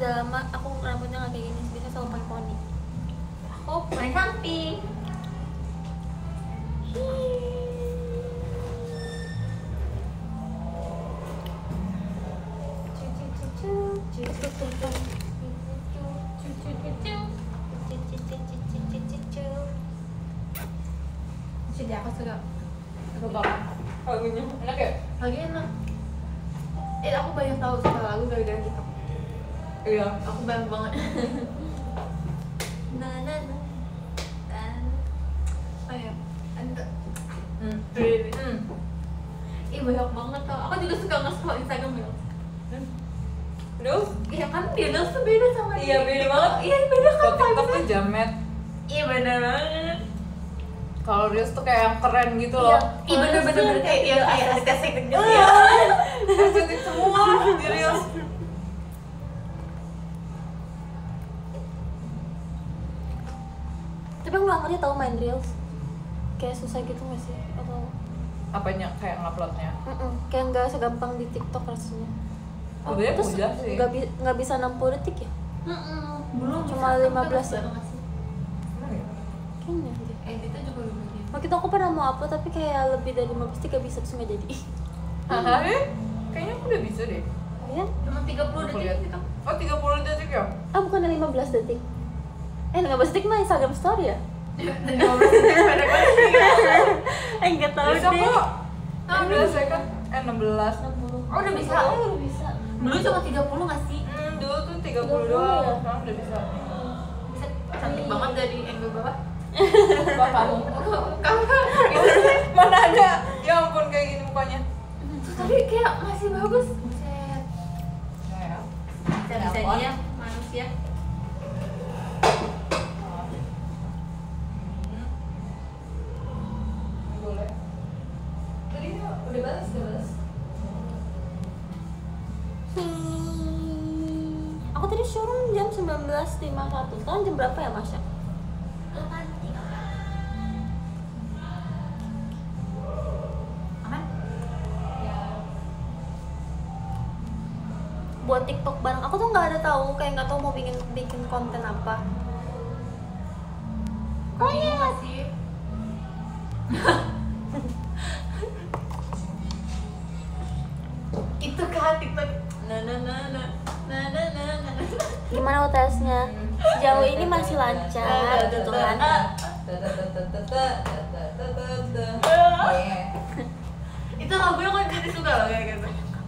udah lama aku rambutnya nggak kayak gini, biasanya selalu pakai poni. Aku main samping. Jadi aku suka Suka lagunya enak ya? lagi enak. Eh aku banyak tahu suka lagu gara-gara TikTok. Iya. Aku banyak banget. Nah, nah, nah. Oh ya, ada. Hmm. Hmm. Ih banyak banget tau. Aku juga suka nge-scroll Instagram ya. Terus? Iya kan Reels tuh beda sama Iya, di beda TikTok. banget. Iya beda kan Kalau TikTok vibes-nya. tuh jamet. Iya bener banget. Kalau Reels tuh kayak yang keren gitu loh. Iya bener-bener kayak iya kayak estetik gitu Iya. ya. Estetik semua di Reels. Tapi aku nggak ngerti tau main reels. Kayak susah gitu nggak sih? Atau Apanya kayak nguploadnya? Mm-mm, kayak nggak segampang di TikTok rasanya. Oh, dia terus mudah sih. nggak bi- nggak bisa enam puluh detik ya? Belum Cuma bisa, lima belas tapi ya? baru ngasih. Kayaknya deh. Editnya juga belum jadi. Waktu itu aku pernah mau upload tapi kayak lebih dari lima belas detik gak bisa, terus nggak jadi. Haha, eh? Kayaknya aku udah bisa deh. Kalian? Cuma tiga puluh Aku detik lihat. gitu. Oh, tiga puluh detik ya? Ah bukan lima belas detik. Eh lima belas detik mah Instagram story ya? Dan lima belas detik pendek banget sih. Eh nggak tahu Bisa deh. kok. Oh, enam belas second. Eh, enam belas. enam puluh. Oh, udah bisa. Oh, udah bisa. Dulu cuma tiga puluh nggak sih? Hmm, dulu tuh tiga puluh tiga puluh doang. ya? Sekarang udah bisa. Bisa cantik banget dari angle bawah. Apa kamu? Kamu Mana ada? Ya ampun kayak gini mukanya. tapi kayak masih bagus. Buset. Nah, ya. Bisa-bisanya manusia. Boleh. Tadi udah balas, udah balas. Hmm, aku tadi showroom jam sembilan belas lima puluh satu. Sekarang jam berapa ya Masya? Aman. Aman? Ya. Buat TikTok bareng aku tuh nggak ada tahu, kayak nggak tahu mau bikin bikin konten apa. Oh iya nggak sih? Itu kan TikTok. Nah nah nah nah nah nah nah nah. Gimana U T S-nya? Sejauh ini masih lancar gitu kan? Iya. Itu lagunya kan Kati suka loh kayak gitu.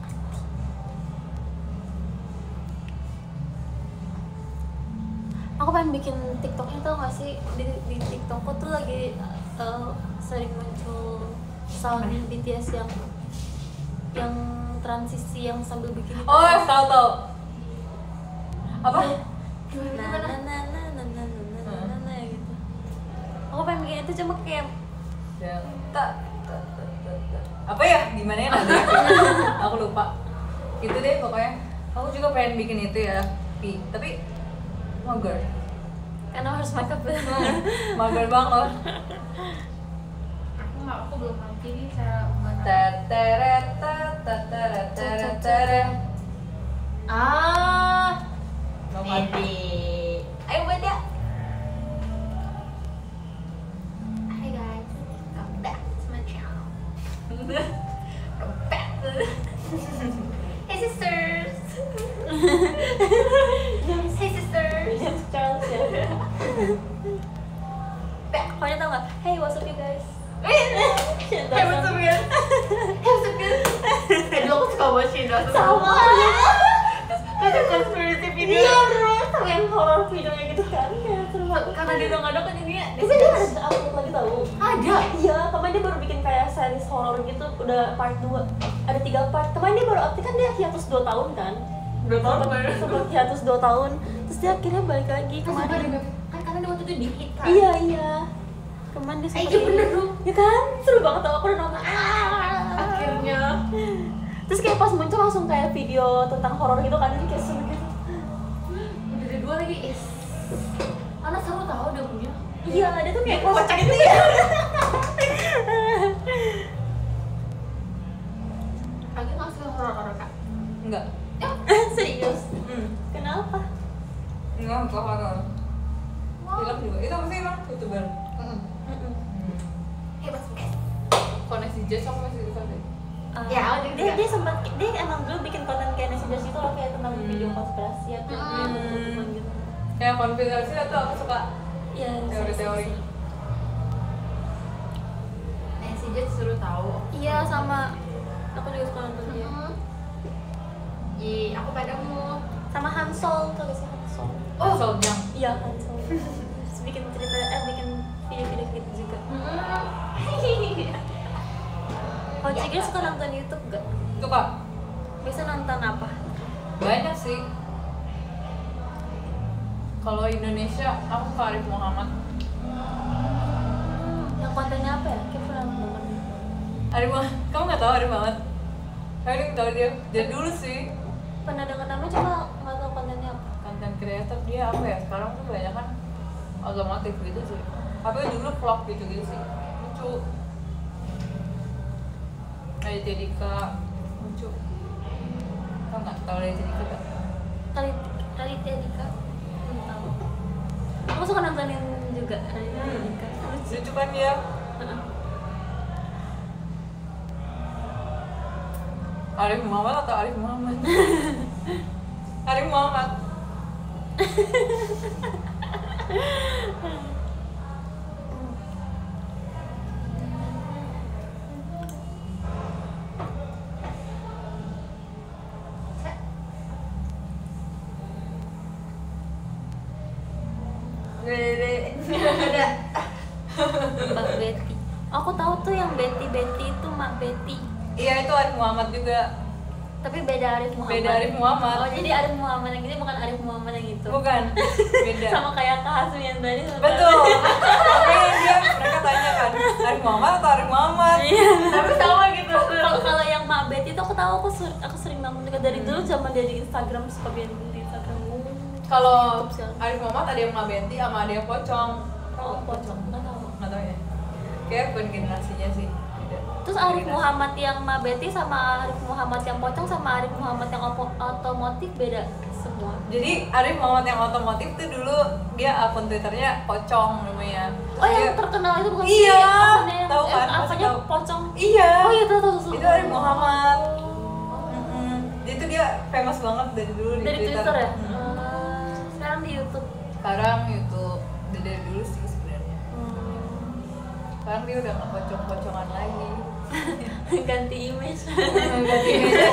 Aku pengen bikin TikToknya, tau gak sih? Di, di TikTokku tuh lagi uh, sering muncul sound B T S yang yang transisi yang sambil bikin itu. Oh, tahu tahu. Apa? Nah, nah, nah, nah, nah, nah, nah, nah, nah, nah, nah, gitu. Aku pengen bikin itu cuma kayak Yang tak tak tak tak tak. Apa ya? Gimana ya nanti? Aku lupa. Itu deh pokoknya. Aku juga pengen bikin itu ya. Pi, tapi mager. karena harus makeup. Mager banget. Aku nggak, aku belum ngerti nih cara membuat. Teteret teteret teteret teteret. Ah, Nomor. ayo buat ya. Hi guys, welcome back to my channel. Welcome back. Hey sisters. Hey sisters. Charles ya. Pokoknya tau gak? Hey, what's up you guys? Hey, what's up guys? Hey, what's up guys? Eh, dulu aku suka watch ini dulu. Sama. Ada conspiracy video. Iya bener, sama yang horror videonya gitu kan. Kayak seru banget. Karena dia udah nggak ada kan jadinya. Tapi dia ada upload lagi tau. Ada. Iya, kemarin dia baru bikin kayak series horror gitu, udah part dua. Ada tiga part. Kemarin dia baru update, kan dia hiatus dua tahun kan. Dua tahun Sempet- kemarin. Sempet hiatus dua tahun. Terus dia akhirnya balik lagi Kemarin kemarin. kan karena dia waktu itu di hit kan. Iya, iya. Kemarin dia Eh, sempet iya ini. bener dong. Ya kan? Seru banget tau, aku udah nonton. Ah. Akhirnya. Terus kayak pas muncul langsung kayak video tentang horor gitu kan, jadi kayak seru gitu. Udah ada dua lagi. Is. Anak seru tahu dia punya. Iya, dia tuh kayak Kocak gitu ya. Lagi nggak suka horor-horor kak? Enggak. Serius? Serius? Hmm. Kenapa? Enggak, kok horor. Film juga. Itu apa sih emang youtuber? Mm-mm. Mm-mm. Hmm. Hebat guys. Koneksi Jazz aku masih suka deh. Uh, Ya, oh, dia dia, juga. dia sempat dia emang dulu bikin konten kayak nasi Josh itu loh, kayak tentang Hmm. video konspirasi atau Hmm. dia teman gitu. Kayak konspirasi atau aku suka Iya, teori-teori. Nancy Judge suruh tahu. Iya, sama aku juga suka nonton dia. Ih, aku padamu. Sama Hansol, tau gak sih Hansol? Oh, Soljang. Iya, Hansol. Terus bikin cerita, eh bikin video-video gitu juga. Kalau Ya, Cigil suka nonton YouTube gak? Suka. Bisa nonton apa? Banyak sih. Kalau Indonesia, aku suka Arif Muhammad. Yang kontennya apa ya? Kayak pernah nonton. Arif Muhammad, kamu nggak tahu Arif Muhammad? Kamu nggak tahu dia? Dari dulu sih. Pernah dengar namanya cuma nggak tahu kontennya apa. Konten kreator dia apa ya? Sekarang tuh banyak kan otomotif gitu sih. Tapi dulu vlog gitu-gitu sih. Lucu. Kayak Jadika lucu. Kamu nggak tahu dari Jadika gak? Raditya Raditya Dika. Belum tahu. Aku suka nontonin juga Raditya Dika. Lucu. Lucu kan dia? Heeh. Arif Muhammad atau Arif Muhammad? Arif Muhammad. Ada. Mbak Betty. Aku tahu tuh yang Betty Betty itu Mak Betty. Iya itu Arif Muhammad juga. Tapi beda Arif Muhammad. Beda Arif Muhammad. Oh, jadi Arif Muhammad yang ini bukan Arif Muhammad yang itu. Bukan. Beda. Sama kayak Kak Hasmi yang tadi. Betul. Makanya dia mereka tanya kan Arif Muhammad atau Arif Muhammad? Iya. Tapi sama gitu. Kalau kalau yang Mak Betty itu aku tahu, aku ser- aku sering nonton juga dari dulu zaman dia di Instagram, suka bikin di Instagram. Kalau YouTube sekarang. Arif Muhammad ada yang Mabenti sama ada yang Pocong. Oh, pocong, nggak tahu. Nggak tahu ya. Kayak bukan generasinya sih. Beda. Terus Arif Generasi. Muhammad yang Mak Betty sama Arif Muhammad yang pocong sama Arif Muhammad yang opo- otomotif beda semua. Jadi Arif Muhammad yang otomotif tuh dulu dia akun Twitternya Pocong namanya. Oh, yang Dia- terkenal itu bukan Iya, sih? Akunnya yang- tahu kan, eh, pasti apanya tahu. pocong? Iya. Oh iya, tahu tahu tahu. Itu Arif Muhammad. Oh. Mm-mm. Dia tuh dia famous banget dari dulu di Dari Twitter. Twitter ya? Mm. Eh, sekarang di YouTube. Sekarang YouTube udah dari dulu sih sebenarnya. Hmm. Sekarang dia udah nggak pocong-pocongan lagi. Ganti image. Ganti meja.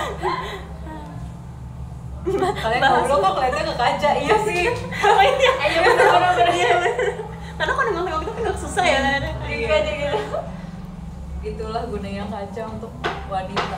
Kalian ngobrol kok kelihatannya ke kaca, iya sih. Oh iya, ayo bener-bener iya. Karena kalau nengok-nengok itu kan nggak susah ya. Iya. Aja gitu. Itulah gunanya kaca untuk wanita.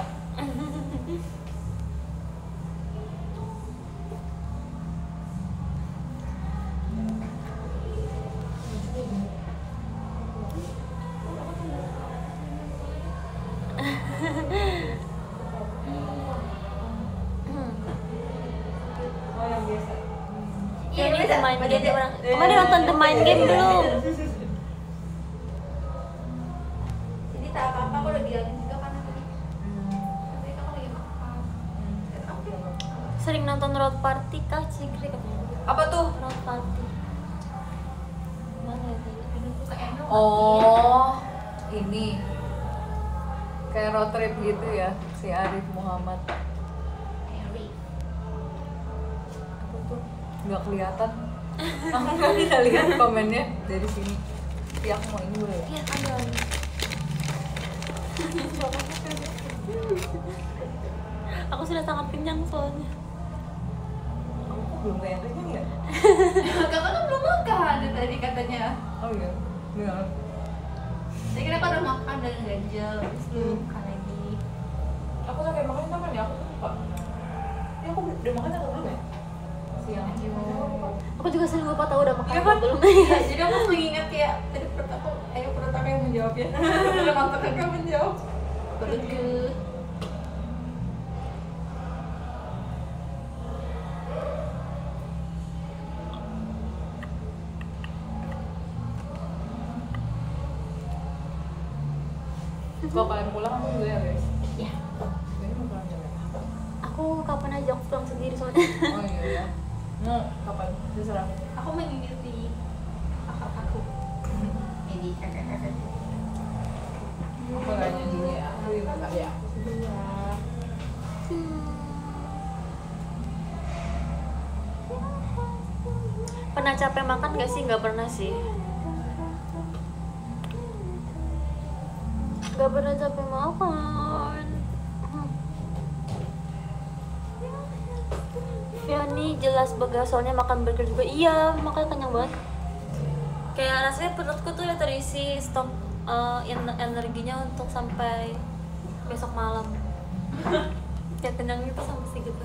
Oh yang biasa. Ya ini bisa. The Mind Baca Game aja. orang. Kemarin nonton The Mind Game belum? Jadi tak apa-apa, aku udah bilangin juga kan tadi. Tadi kamu lagi makan. Oke. Sering nonton Road Party kah, Cikri? Apa tuh? Road Party. Mana ya tadi? Oh, ini kayak road trip gitu ya si Arif Muhammad. Apa tuh? Nggak kelihatan. Aku nggak bisa lihat komennya dari sini. Tapi aku mau ini dulu ya. Iya, ada. Aku sudah sangat kenyang soalnya. Kamu kok belum kayak kenyang ya? Kakak kan belum makan dari tadi katanya. Oh iya. Benar. Jadi kenapa udah makan dan ganjel, terus lu makan lagi. Aku sampai makan kapan ya? Aku tuh lupa. Ya aku udah makan atau belum ya? Siang. Aku juga sering lupa tahu udah makan Iya atau kan? belum. Iya, jadi aku mengingat ya tadi perut aku, ayo perut aku yang menjawab ya. Udah mata kakak menjawab. Perutku. Kalau kalian pulang aku juga ya guys. Ya. Ini mau pulang jam berapa? Aku kapan aja, aku pulang sendiri soalnya. Oh iya ya. Mau kapan? Terserah. Aku mengikuti kakak aku. Jadi kakak-kakak. Aku kayaknya gini ya. Aku juga nggak ya. Pernah capek makan gak sih? Gak pernah sih. Gak pernah capek makan. Fiani jelas begas soalnya makan burger juga. Iya, makan kenyang banget. Kayak rasanya perutku tuh udah terisi stok uh, en- energinya untuk sampai besok malam. Kayak kenyang gitu sampai segitu.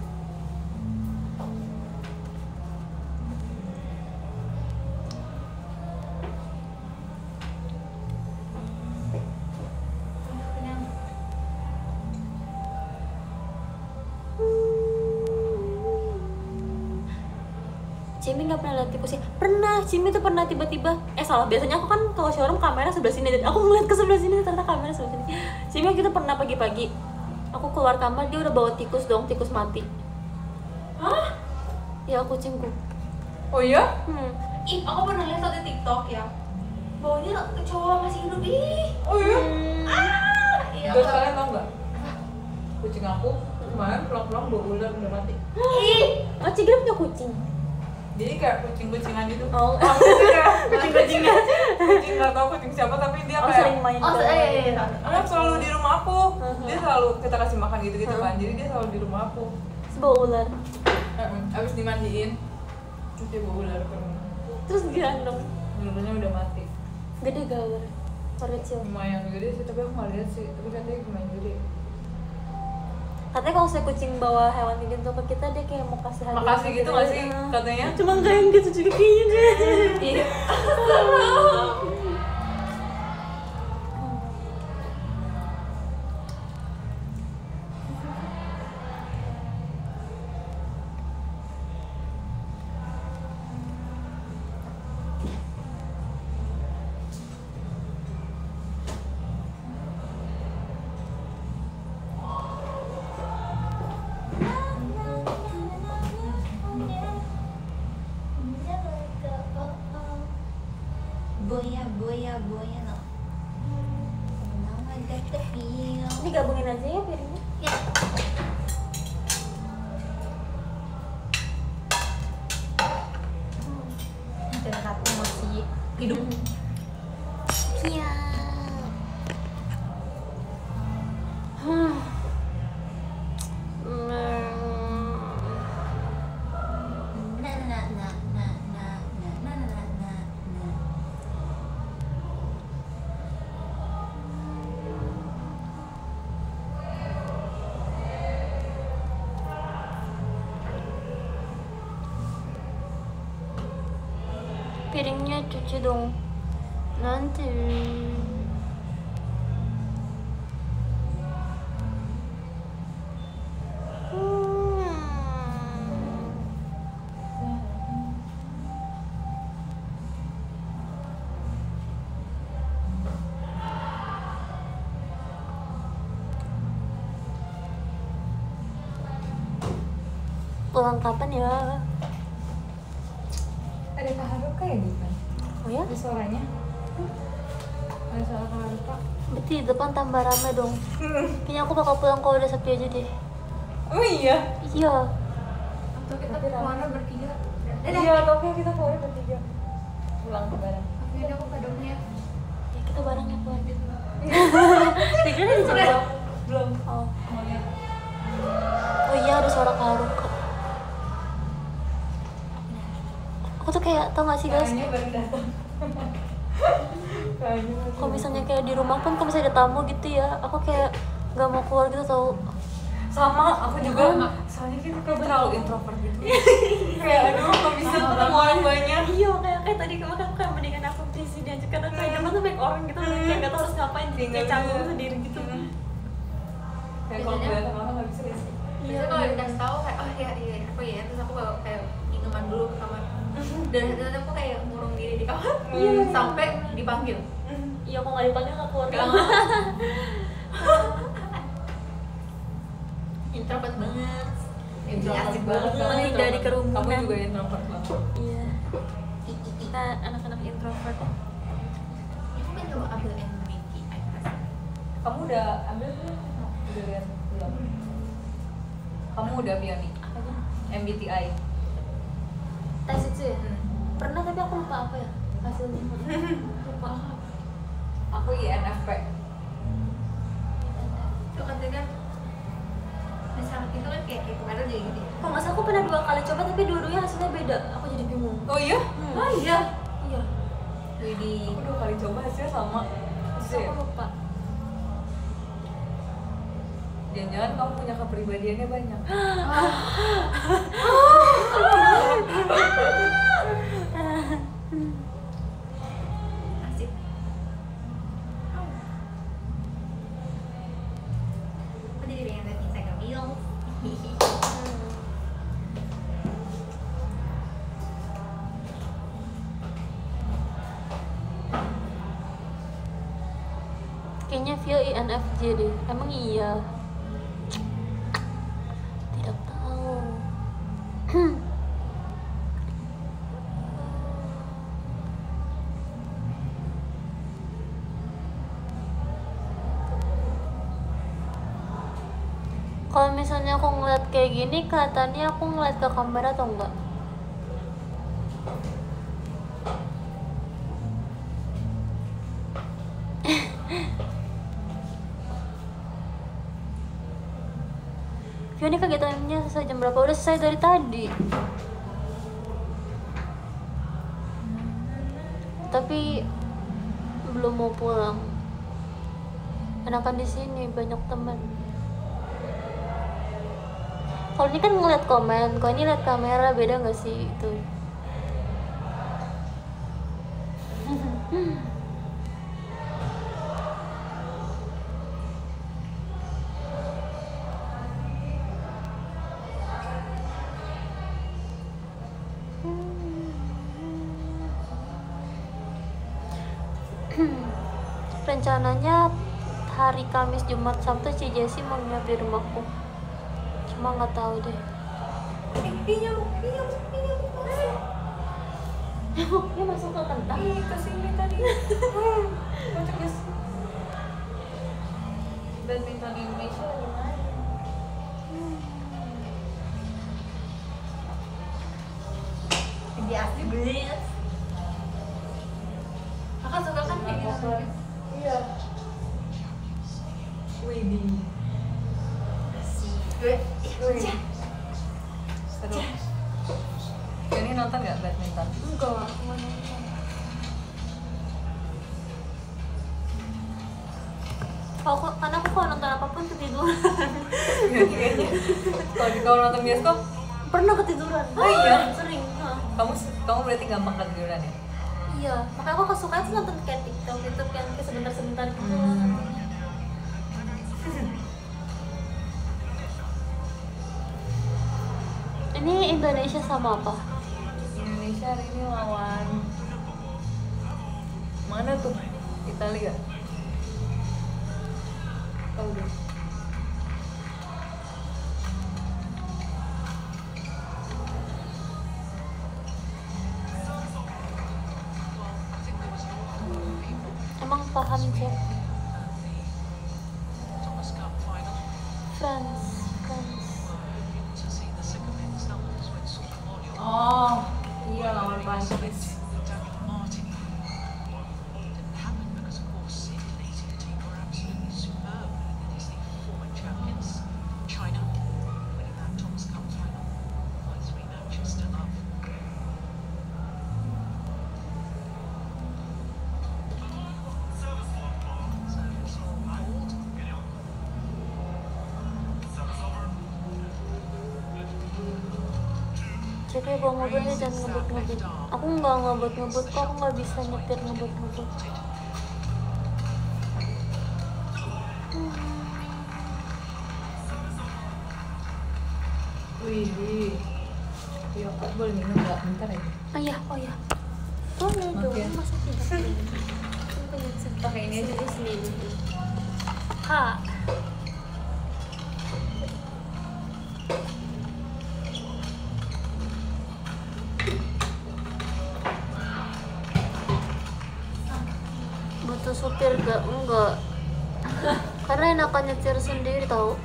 Cimi nggak pernah lihat tikus sih. Pernah, Cimi tuh pernah tiba-tiba. Eh salah, biasanya aku kan kalau showroom kamera sebelah sini dan aku ngeliat ke sebelah sini ternyata kamera sebelah sini. Cimi kita pernah pagi-pagi. Aku keluar kamar dia udah bawa tikus dong, tikus mati. Hah? Ya kucingku. Oh iya? Hmm. Ih, aku pernah lihat satu TikTok ya. Baunya cowok masih hidup. Ih. Oh iya? Ah, iya. Gak kalian tau nggak? Kucing aku kemarin pulang-pulang bawa ular udah mati. Ih. Oh, Cigra punya kucing. Jadi kayak kucing-kucingan gitu. Oh. Oh, itu kayak kucing-kucingan. Kucing nggak tahu kucing siapa tapi dia Oh, sering kayak main Oh, ke- iya iya iya. Anak selalu di rumah aku. Uh-huh. Dia selalu kita kasih makan gitu-gitu Uh-huh. kan. Jadi dia selalu di rumah aku. Terus bawa ular. Eh, Abis dimandiin, terus dia bawa ular ke rumah. Terus gendong. Ularnya udah mati. Gede gak ular? Ular kecil. Lumayan gede sih, tapi aku nggak lihat sih. Tapi katanya lumayan gede. Katanya kalau saya kucing bawa hewan gitu ke kita dia kayak mau kasih hadiah. Makasih gitu nggak sih Heeh. katanya? Cuma enggak yang gitu juga kayaknya deh. Iya. Boya boya boya no. Now I got the feel. Ini gabungin aja ya piringnya. Ya. Dan aku masih hidup. Iya. Na na na na na na na na na na. Piringnya cuci dong. Nanti. Pulang kapan ya? Ada kaharuka ya di depan? Oh ya? Ada suaranya? Ada suara kaharuka? Berarti di depan tambah rame dong. Kayaknya aku bakal pulang kalau udah sepi aja deh. Oh iya? Iya. Atau kita kemana bertiga? Iya, tapi kita keluar bertiga. Pulang ke bareng. Tapi ada aku kadangnya. Ya kita bareng ya pulang. Tiga di jam. Belum. Oh. Mau lihat? Oh iya ada suara karuka. Aku tuh kayak tau gak sih guys, Kayaknya baru datang. Kayaknya baru kalau misalnya kayak di rumah pun kalau misalnya ada tamu gitu ya, aku kayak gak mau keluar gitu tau. sama aku juga soalnya kita kayak terlalu introvert gitu kayak aduh nggak bisa ketemu orang banyak. Iya kayak kayak tadi kemarin kayak mendingan aku di sini aja karena kayak di rumah tuh banyak orang gitu, kayak gak tau harus ngapain, jadi kayak canggung sendiri gitu. Kayak kalau kelihatan orang nggak bisa sih. Biasanya kalau dikasih tahu kayak oh iya iya apa ya, terus aku bawa kayak minuman dulu ke kamar. Dan ternyata aku kayak ngurung diri di kamar sampai dipanggil. Iya kalau nggak dipanggil nggak keluar. Gak mau. Introvert banget. Introvert banget. menghindari Kamu kerumunan. juga introvert banget. Iya, kita anak-anak introvert. Aku kan coba ambil M B T I. Kamu udah ambil belum? Udah lihat belum? Kamu udah Pioni? Apanya? M B T I. Tes itu ya? Hmm. Pernah tapi aku lupa apa ya hasilnya. Lupa. Aku I N F P. Itu katanya misalnya itu kan kayak kayak kemarin juga gitu ya. Kalau nggak salah aku pernah dua kali coba tapi dua-duanya hasilnya beda. Aku jadi bingung. Oh iya? Hmm. Oh iya. Iya. Widih. Aku dua kali coba hasilnya sama. Terus Iya. aku lupa. Jangan-jangan kamu punya kepribadiannya banyak. Asik. Aku jadi pengen lihat Instagram Reels. Kayaknya via I N F J deh. Emang iya? Tidak tahu. Kalau misalnya aku ngeliat kayak gini, kelihatannya aku ngeliat ke kamera atau enggak? Ini kegiatannya selesai jam berapa? Udah selesai dari tadi. Tapi belum mau pulang. Enakan di sini banyak teman. Kalau ini kan ngeliat komen, kalau ini lihat kamera beda nggak sih itu? Rencananya hari Kamis, Jumat, Sabtu si Jessie mau nginep di rumahku. Cuma nggak tahu deh. Ih, nyamuk, ih, nyamuk, ih, nyamuk masuk. Nyamuknya masuk ke kentang. Ih, kesini tadi. Hmm, kocak guys. Badminton Indonesia lagi main. Di asli beli. Kakak suka kan kayak gitu? Iya. Widih. Gue. Wih. Seru. Ini nonton nggak badminton? Enggak, aku nggak nonton. Kalau aku- karena aku kalau nonton apapun ketiduran. Kayaknya. Kalau di kalau nonton bioskop, Pernah ketiduran. Oh iya? Sering. Nah. kamu kamu berarti gampang ketiduran ya? Iya, makanya aku kesukaan sih nonton kayak TikTok, YouTube yang kayak sebentar-sebentar gitu. Hmm. Ini Indonesia sama apa? Indonesia hari ini lawan mana tuh? Italia. Tahu deh. Emang paham cek? France, France. Oh, iya lawan Prancis. Jadi bawa mobilnya jangan ngebut-ngebut. Aku nggak ngebut-ngebut kok, aku nggak bisa nyetir ngebut-ngebut. Wih, iya aku boleh minum nggak? Bentar aja. Oh iya, oh iya. Boleh dong, Oke. masa tidak? Ini pengen sedih. Pakai ini aja. Sini, sini, sini. Ha. juga enggak. Karena enakan nyetir sendiri tau.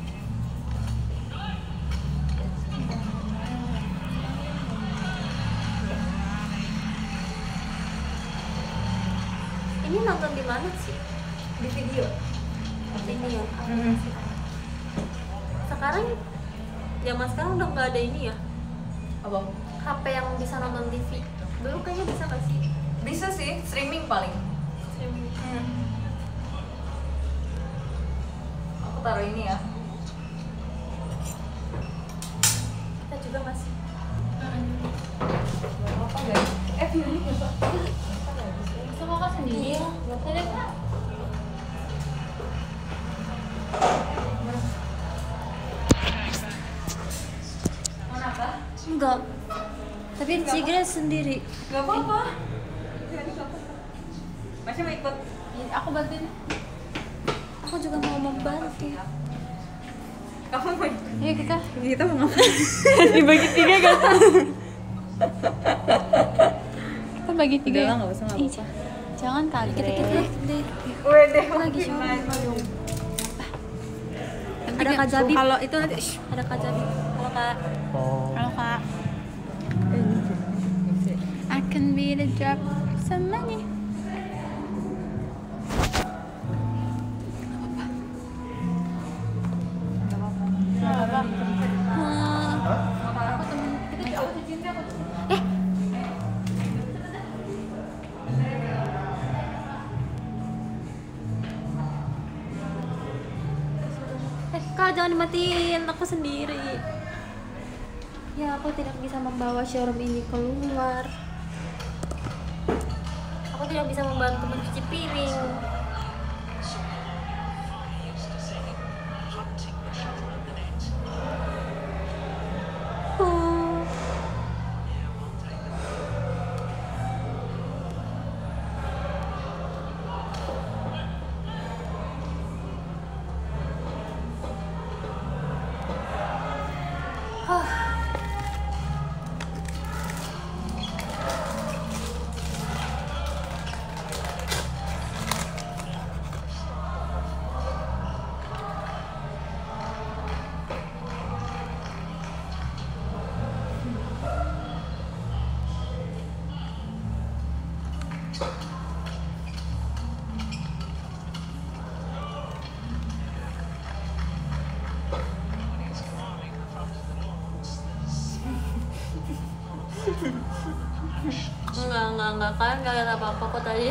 Ini nonton di mana sih? Di video. Ini ya. Hmm. Sekarang zaman sekarang udah nggak ada ini ya. Apa? H P yang bisa nonton T V. Dulu kayaknya bisa nggak sih? Bisa sih, streaming paling. Hmm. Aku taruh ini ya. Kita juga masih. Gak apa guys. Eh ini apa? Semua kok sendiri? Nggak ada kan? Mana apa? Enggak. Tapi Cigra sendiri. Gak apa-apa. Masih mau ikut? Aku bantuin. Aku juga mau membantu. Kamu mau ikut? Iya kita. Kita mau ngapain? Dibagi tiga kan? Kita bagi tiga. Udah lah, nggak usah, nggak Ih, apa-apa. Jangan kaget. Kita kita deh. Wede, Lagi makin shopping. maju. Ada Kak Jabi. Kalau itu nanti. Shh. Ada Kak Jabi. Halo Kak. Halo kak. I can be the drop some money. Eh Kak jangan dimatiin, aku sendiri. Ya aku tidak bisa membawa showroom ini keluar. Aku tidak bisa membantu mencuci piring. Oh. Hah. Enggak, enggak, enggak kan, enggak lihat apa-apa kok tadi.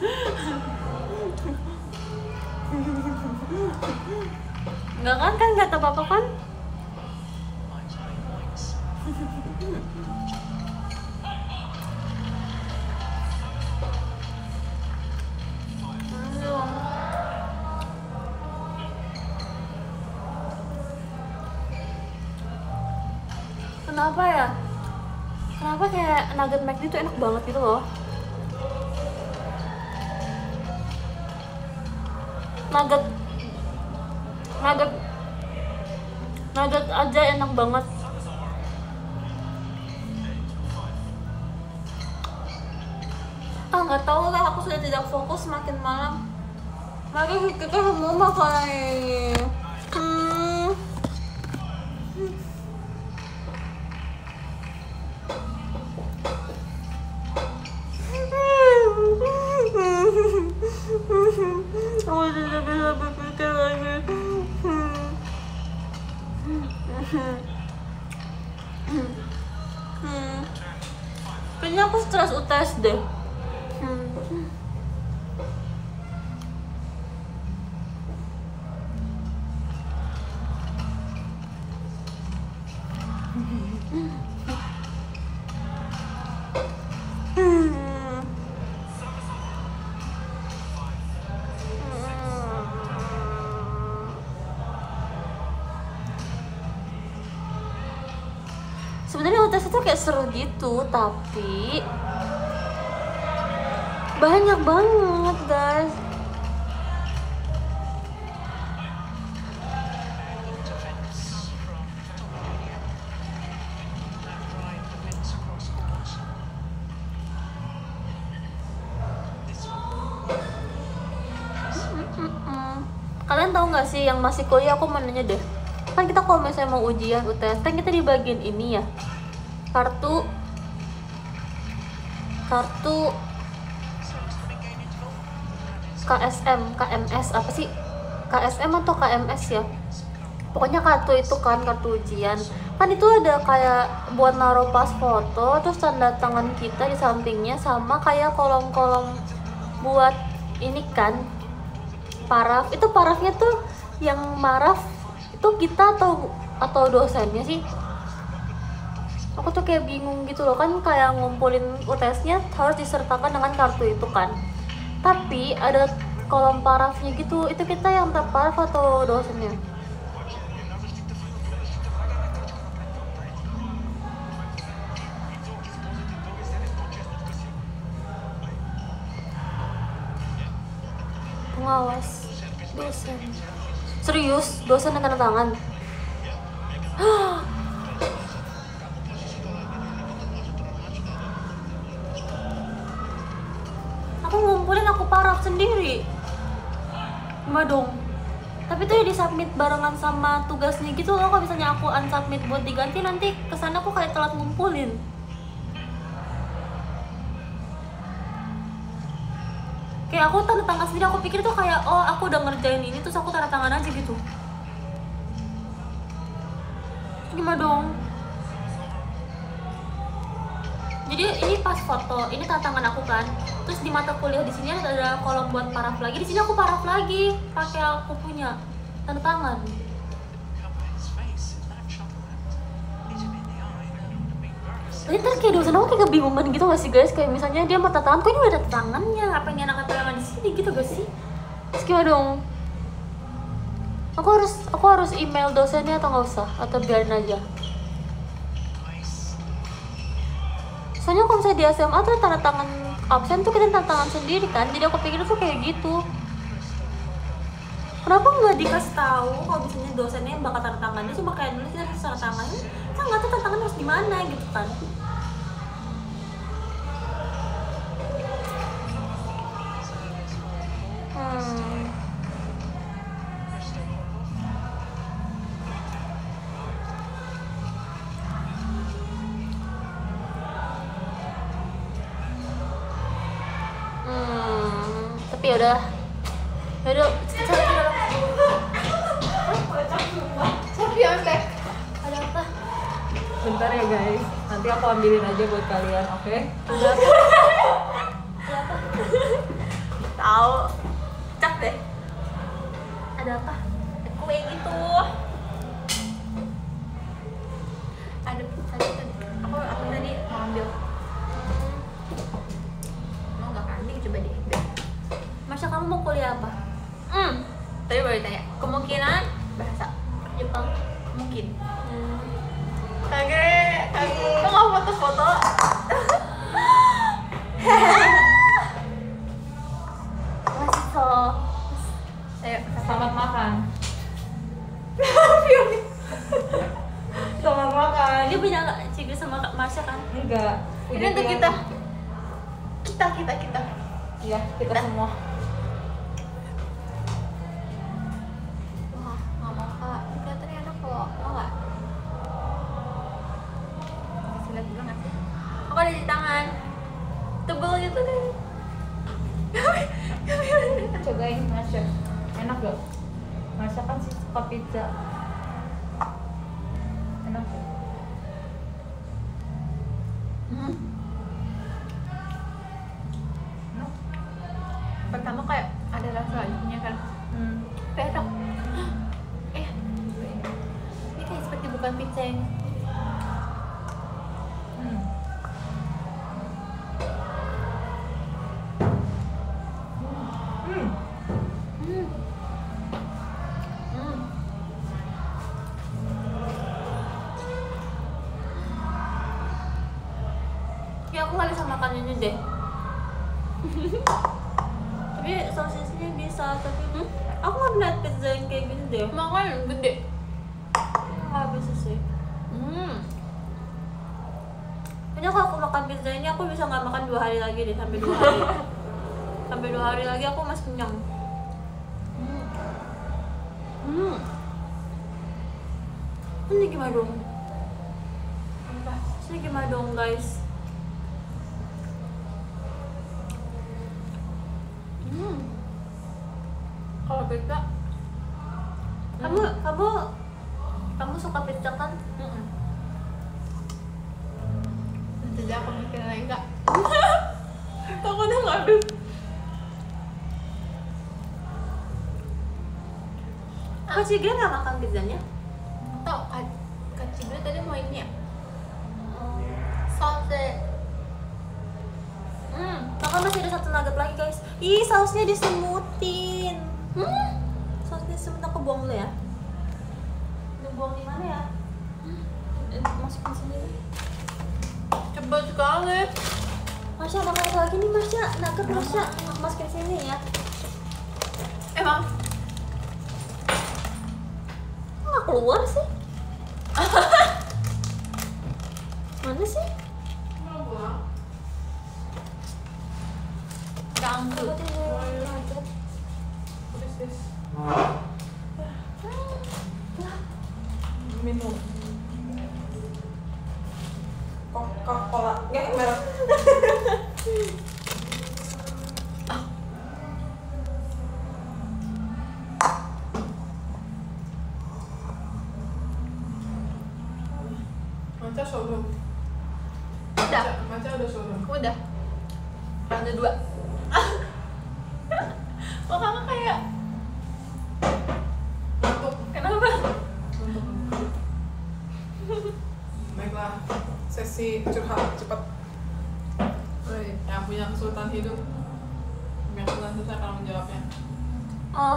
Enggak kan, kan enggak apa-apa kan? Belum. Kenapa ya? Kenapa kayak nugget McD itu enak banget gitu loh. Nugget Nugget Nugget aja enak banget. Ah nggak tahu lah, aku sudah tidak fokus makin malam. Mari kita mau makan ini. Hmm. Aku tidak bisa berpikir lagi. Hmm. Kayaknya aku stres U T S deh. Hmm. Sebenarnya U T S itu kayak seru gitu, tapi banyak banget guys. Kalian tahu nggak sih yang masih kuliah, aku mau nanya deh. Kan kita kalau misalnya mau ujian U T S, kan kita di bagian ini ya. Kartu kartu K S M, K M S apa sih? K S M atau K M S ya? Pokoknya kartu itu kan, kartu ujian. Kan itu ada kayak buat naruh pas foto, terus tanda tangan kita di sampingnya, sama kayak kolom-kolom buat ini kan paraf. Itu parafnya tuh yang maraf itu kita atau atau dosennya sih? Aku tuh kayak bingung gitu loh, kan kayak ngumpulin U T S-nya harus disertakan dengan kartu itu kan. Tapi ada kolom parafnya gitu, itu kita yang terparaf atau dosennya? Pengawas dosen. Serius? Dosen yang tanda tangan? Aku ngumpulin, aku paraf sendiri. Gimana dong? Tapi tuh ya disubmit barengan sama tugasnya gitu loh. Kalau misalnya aku unsubmit buat diganti, nanti kesana aku kayak telat ngumpulin. Kayak aku tanda tangan sendiri, aku pikir tuh kayak oh aku udah ngerjain ini terus aku tanda tangan aja gitu. Gimana dong? Jadi ini pas foto, ini tanda tangan aku kan. Terus di mata kuliah di sini ada kolom buat paraf lagi. Di sini aku paraf lagi pakai aku punya tanda tangan. Jadi ntar kayak dosen aku kayak kebingungan gitu gak sih guys? Kayak misalnya dia mata tangan, kok ini udah ada tangannya, apa yang anak tangan di sini gitu gak sih? Terus gimana dong? Aku harus aku harus email dosennya atau nggak usah? Atau biarin aja? Soalnya kalau misalnya di S M A tuh tanda tangan absen tuh kita tanda tangan sendiri kan, jadi aku pikir tuh kayak gitu. Kenapa nggak dikasih tahu kalau misalnya dosennya yang bakal tanda tangannya, cuma kayak nulis kita tanda tangannya, kita nggak tahu tanda tangan harus di mana gitu kan? Hmm. Hmm, tapi yaudah, yaudah, cari dulu. Sophie, I'm back. Ada apa? Bentar ya guys, nanti aku ambilin aja buat kalian, oke? Ada apa? Ada apa? Tahu, cak deh. Ada apa? Kue gitu. Ada pizza gitu deh. Aku aku tadi mau ambil. Mau nggak kambing coba deh. Masya, kamu mau kuliah apa? Hmm. Tadi baru ditanya. Kemungkinan bahasa Jepang. mungkin. Hmm. Kage, kage. Kok nggak foto-foto? Masih so. Ayo, Selamat makan. Selamat makan. Dia punya nggak Cigri sama Kak Marsha kan? Enggak. ini untuk kita. Kita, kita, kita. Iya, kita Kita. semua. Wah, nggak mau kak. Ini kelihatannya enak kok. Mau nggak? Kasih lihat dulu nggak sih? Aku ada di tangan. Tebel gitu deh. Cobain Masya. Enak gak? Masya kan sih suka pizza. Enak gak? Hmm. Enak. Pertama kayak ada rasa ajunya kan. Hmm. Enak. Eh, ini kayak seperti bukan pizza yang Hmm. Hmm. Hmm. Hmm. Ya aku nggak bisa makan ini deh. Tapi sosisnya bisa, tapi hmm? aku nggak melihat pizza yang kayak gini deh. Makan gede. Nggak bisa sih. Hmm. Kayaknya kalau aku makan pizza ini aku bisa nggak makan dua hari lagi deh, sampai dua hari. Sampai dua hari lagi aku masih kenyang. Hmm. Hmm. Ini gimana dong? Apa? Ini gimana dong guys? Hmm. Kalau pizza, Kamu kamu kamu suka pizza kan? mm-mm. Nanti aja aku bikin lagi enggak? Takutnya nggak habis. Kak Ciga nggak makan pizzanya? Tahu Kak Kak Ciga tadi mau ini ya? Sausnya. Hmm, kakak masih ada satu nugget lagi guys. Ih, sausnya disemutin. Hmm, sausnya disemut, aku buang dulu ya. Dibuang di mana ya? Eh, Masukin sini. Cepet sekali. Masya, makan satu lagi nih Masya. Nugget Masya, aku masukin sini ya. Emang? Kok nggak keluar sih? Mana sih? Belum pulang. Ganggu. Sebutin dulu nugget. What is this? Minum. Coca-Cola. Nggak, merek. Maca showroom. Udah. Maca, Maca udah showroom. Udah. Lanjut dua. Kok kamu kayak Ngantuk. kenapa? Ngantuk. Baiklah, sesi curhat cepat. Yang punya kesulitan hidup, yang kesulitan hidup saya akan menjawabnya. Oh,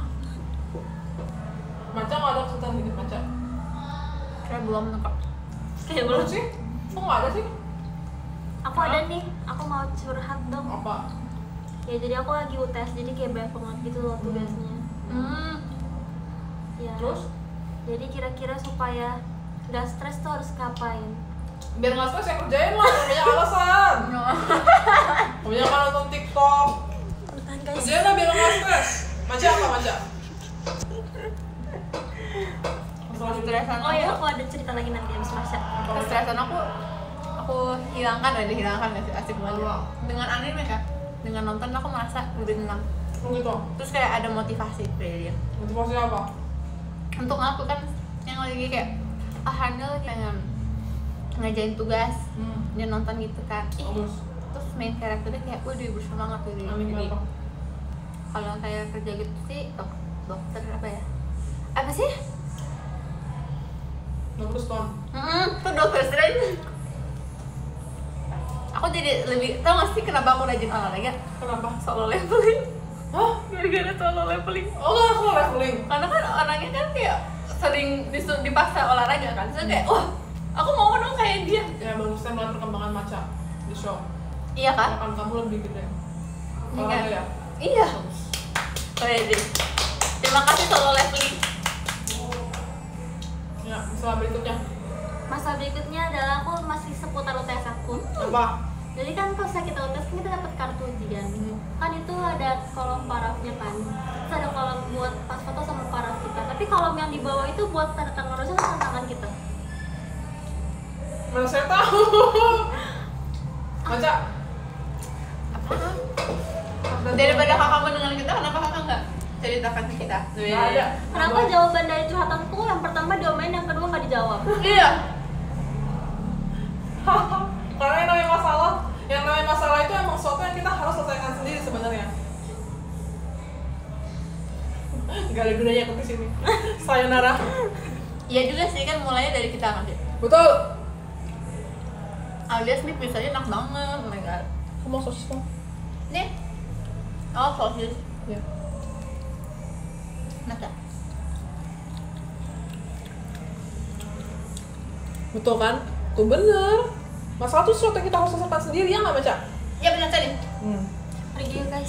Maca nggak ada kesulitan hidup Maca? Kayak belum nangkap. kayak Belum belum. sih? Kok nggak ada sih? Aku ada nih, aku mau curhat dong. Apa? Ya jadi aku lagi U T S, jadi kayak banyak banget gitu loh tugasnya. Hmm. Ya. Terus? Jadi kira-kira supaya nggak stres tuh harus ngapain? Biar nggak stres ya kerjain lah, jangan banyak alasan. Banyak kan nonton TikTok. Bentar guys. Kerjain lah biar nggak stres. Maca apa Maca? Masalah hidup. Kestresan Oh ya, aku, aku ada cerita lagi nanti habis Masya. kestresan aku aku hilangkan ada hilangkan nggak sih asik banget dengan anime kan, dengan nonton aku merasa lebih tenang, Oh gitu. terus kayak ada motivasi dari dia Motivasi apa? untuk aku kan yang lagi kayak ah Handel pengen ngajain tugas Hmm. dia nonton gitu kan. Ih, Bagus. terus main karakternya kayak waduh bersemangat gitu. Anime Jadi apa? kalau kayak kerja gitu sih dok dokter apa ya apa sih Dokter Stone. hmm tuh dokter Strange. Aku jadi lebih tau gak sih kenapa aku rajin olahraga Kenapa? solo leveling. Hah? Gara-gara solo leveling. Oh nggak, aku leveling. Karena kan orangnya kan kayak sering disu- dipaksa olahraga kan, so kayak wah aku mau dong kayak dia. Ya bagusnya melihat perkembangan Maca di show. Iya kan? Akan kamu lebih gede. Iya Olahraga kan? ya. Iya. Oke deh. Terima kasih solo leveling. Ya, masalah berikutnya. Masa berikutnya adalah aku masih seputar U T S aku. Apa? Jadi kan pas kita U T S kan kita dapat kartu ujian. Kan itu ada kolom parafnya kan. Terus ada kolom buat pas foto sama paraf kita. Tapi kolom yang di bawah itu buat tanda tangan Rosa sama tangan kita. Mana saya tahu. Maca. Daripada kakak mendengar kita, kenapa kakak nggak ceritakan ke kita? Nggak ada. Kenapa jawaban dari curhatanku yang pertama diomelin, yang kedua nggak dijawab? Iya. Karena yang namanya masalah, yang namanya masalah itu emang sesuatu yang kita harus selesaikan sendiri sebenarnya. Gak ada gunanya aku kesini. Sayonara. Iya juga sih kan mulainya dari kita kan. Betul. Alias nih pizzanya enak banget, oh my god. Kamu mau sosis kan? Nih. Oh, sosis. Ya. Masa? Betul kan? Tuh bener. Masalah tuh sesuatu yang kita harus selesaikan sendiri, ya nggak Maca? Ya benar tadi. Hmm. Pergi ya guys.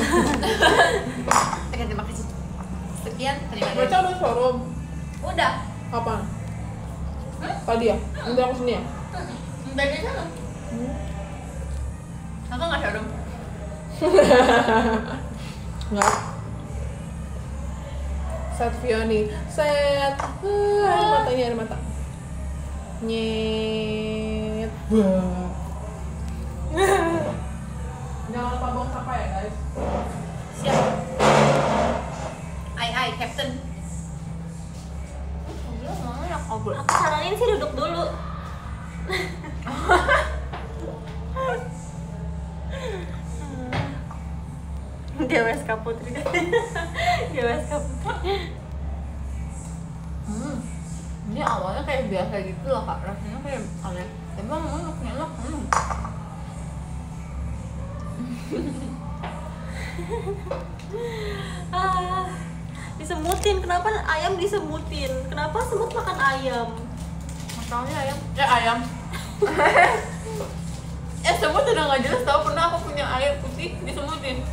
Oke, terima kasih. Sekian, terima Maca kasih. udah showroom. Udah. Kapan? Hmm? Tadi ya? Nanti aku sini ya? Udah di sana. Hmm. Kakak nggak showroom? Enggak. Set Fioni, set. Ah, air matanya air mata. Nyet. Wah. Jangan lupa buang sampah ya guys. Siap. Ai ai Captain. Dia mana ngobrol? Aku saranin sih duduk dulu. G W S K Putri. G W S K Putri. Hmm. Ini awalnya kayak biasa gitu loh kak, rasanya kayak aneh. Tapi emang enak, enak. Hmm. Ah, disemutin. Kenapa ayam disemutin? Kenapa semut makan ayam? Masalahnya ayam. Ya ayam. Eh semut udah nggak jelas tau, pernah aku punya air putih disemutin.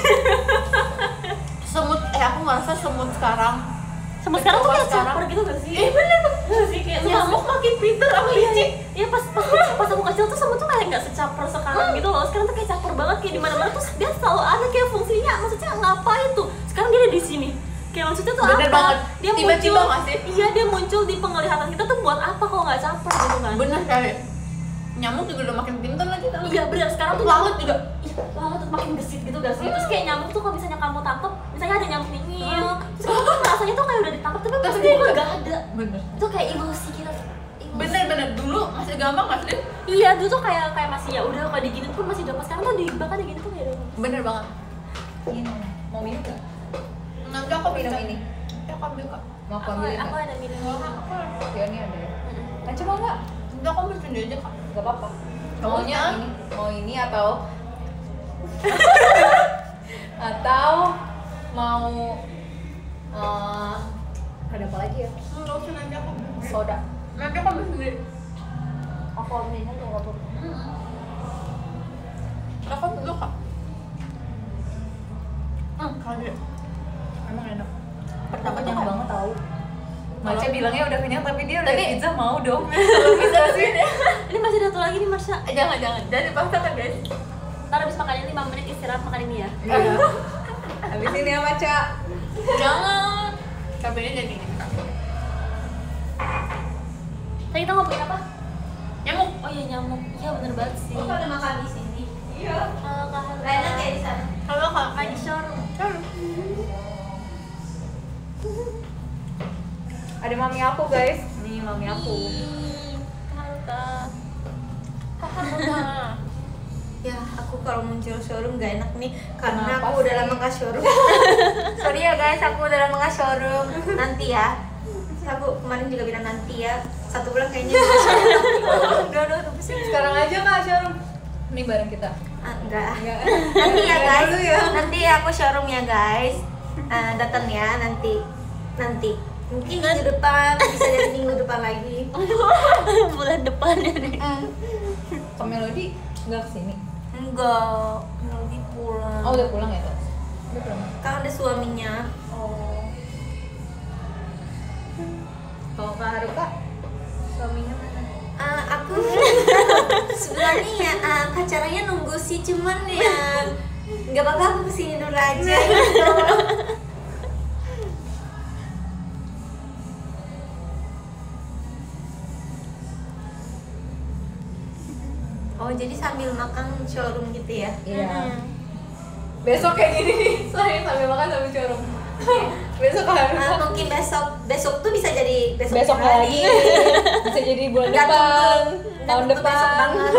Semut, eh aku ngerasa semut sekarang. Semut sekarang tuh kayak Sekarang. caper gitu gak sih? Eh bener bener sih kayak nyamuk makin pinter sama Iya, licik. iya pas pas pas aku kecil tuh semut tuh kayak nggak secaper sekarang gitu loh. Sekarang tuh kayak caper banget, kayak di mana-mana tuh dia selalu ada kayak fungsinya. Maksudnya ngapain tuh? Sekarang dia ada di sini. Kayak maksudnya tuh Bener apa? banget. Dia Tiba-tiba muncul. nggak sih? Iya, dia muncul di penglihatan kita tuh buat apa kalau nggak caper gitu kan? Bener kali. Nyamuk juga udah makin pinter lagi tau. Iya bener, sekarang tuh Laut juga. Iya, laut tuh makin gesit gitu gak sih? Terus kayak nyamuk tuh kalau misalnya kamu tangkep, misalnya ada nyamuk nih nyil, terus kamu tuh rasanya tuh kayak udah ditangkep tapi pas Tapi dia dia gak ada. Bener. Itu kayak ilusi gitu. Ilusi. Bener bener dulu masih gampang nggak sih? Iya, dulu tuh kayak kayak masih ya udah kalau diginin pun masih dapat. Sekarang tuh di bahkan diginin tuh kayak udah. Bener banget. Ini mau minum nggak? Nanti aku Minum bisa ini. Nanti aku ambil kak. Mau aku Aku, ambilin aku nggak? ada minum. Ya ini ada ya. Kan coba nggak? Nanti aku ambil sendiri aja kak. Gak apa-apa. Maunya? Mau ini, mau ini atau atau mau eh ada apa lagi ya? Enggak usah nanti aku ambil. Soda. Nanti aku ambil sendiri. Aku ambilin aja nggak apa-apa. Aku ambil kak. Hmm, kali. Emang enak. Pertama kenyang banget tahu. Maca Kalau- bilangnya udah kenyang tapi dia udah Tapi- pizza mau dong. Kalau bisa sih. Ini masih ada satu lagi nih Marsha. Eh, Jangan jangan. Jangan dipaksakan guys. Ntar abis makannya lima menit istirahat makan ini ya. Iya. Habis ini ya Maca. Jangan. Tapi ini jadi Tadi kita ngomongin apa? nyamuk. Oh iya nyamuk. Iya bener banget sih. Oh, pada makan di sini. Iya. Halo Kak Halo. Enak ya di sana. Halo kak. Lagi showroom. Ada mami aku guys. Nih mami aku. Halo Kak. Ya, aku kalau muncul showroom gak enak nih karena Kenapa aku udah sih? lama gak showroom. Sorry ya guys, aku udah lama gak showroom. Nanti ya. Aku kemarin juga bilang nanti ya. Satu bulan kayaknya gak showroom. Udah udah udah pusing. Sekarang aja Kak showroom. Ini bareng kita. Ah, enggak. Enggak. Nanti ya Enggak guys. dulu ya. Nanti aku showroom ya guys. Ah, datang ya nanti. Nanti. Mungkin minggu depan, bisa jadi minggu depan lagi. Bulan depannya nih. Ke Melody enggak kesini. Enggak. Melody pulang. Oh udah pulang ya Kak? Udah pulang. Kan ada suaminya. Oh. Kalau Kak Haruka suaminya mana? Ah, aku sebenarnya ya ah, pacarnya nunggu sih, cuman ya nggak apa-apa, aku kesini dulu aja gitu. Oh jadi sambil makan showroom gitu ya? Iya. Besok kayak gini nih, soalnya sambil makan sambil showroom. Besok Kak Haruka. Ah, mungkin besok besok tuh bisa jadi besok, Besok lagi. Bisa jadi bulan Nggak depan, tentu- nggak tahun tentu besok depan. banget.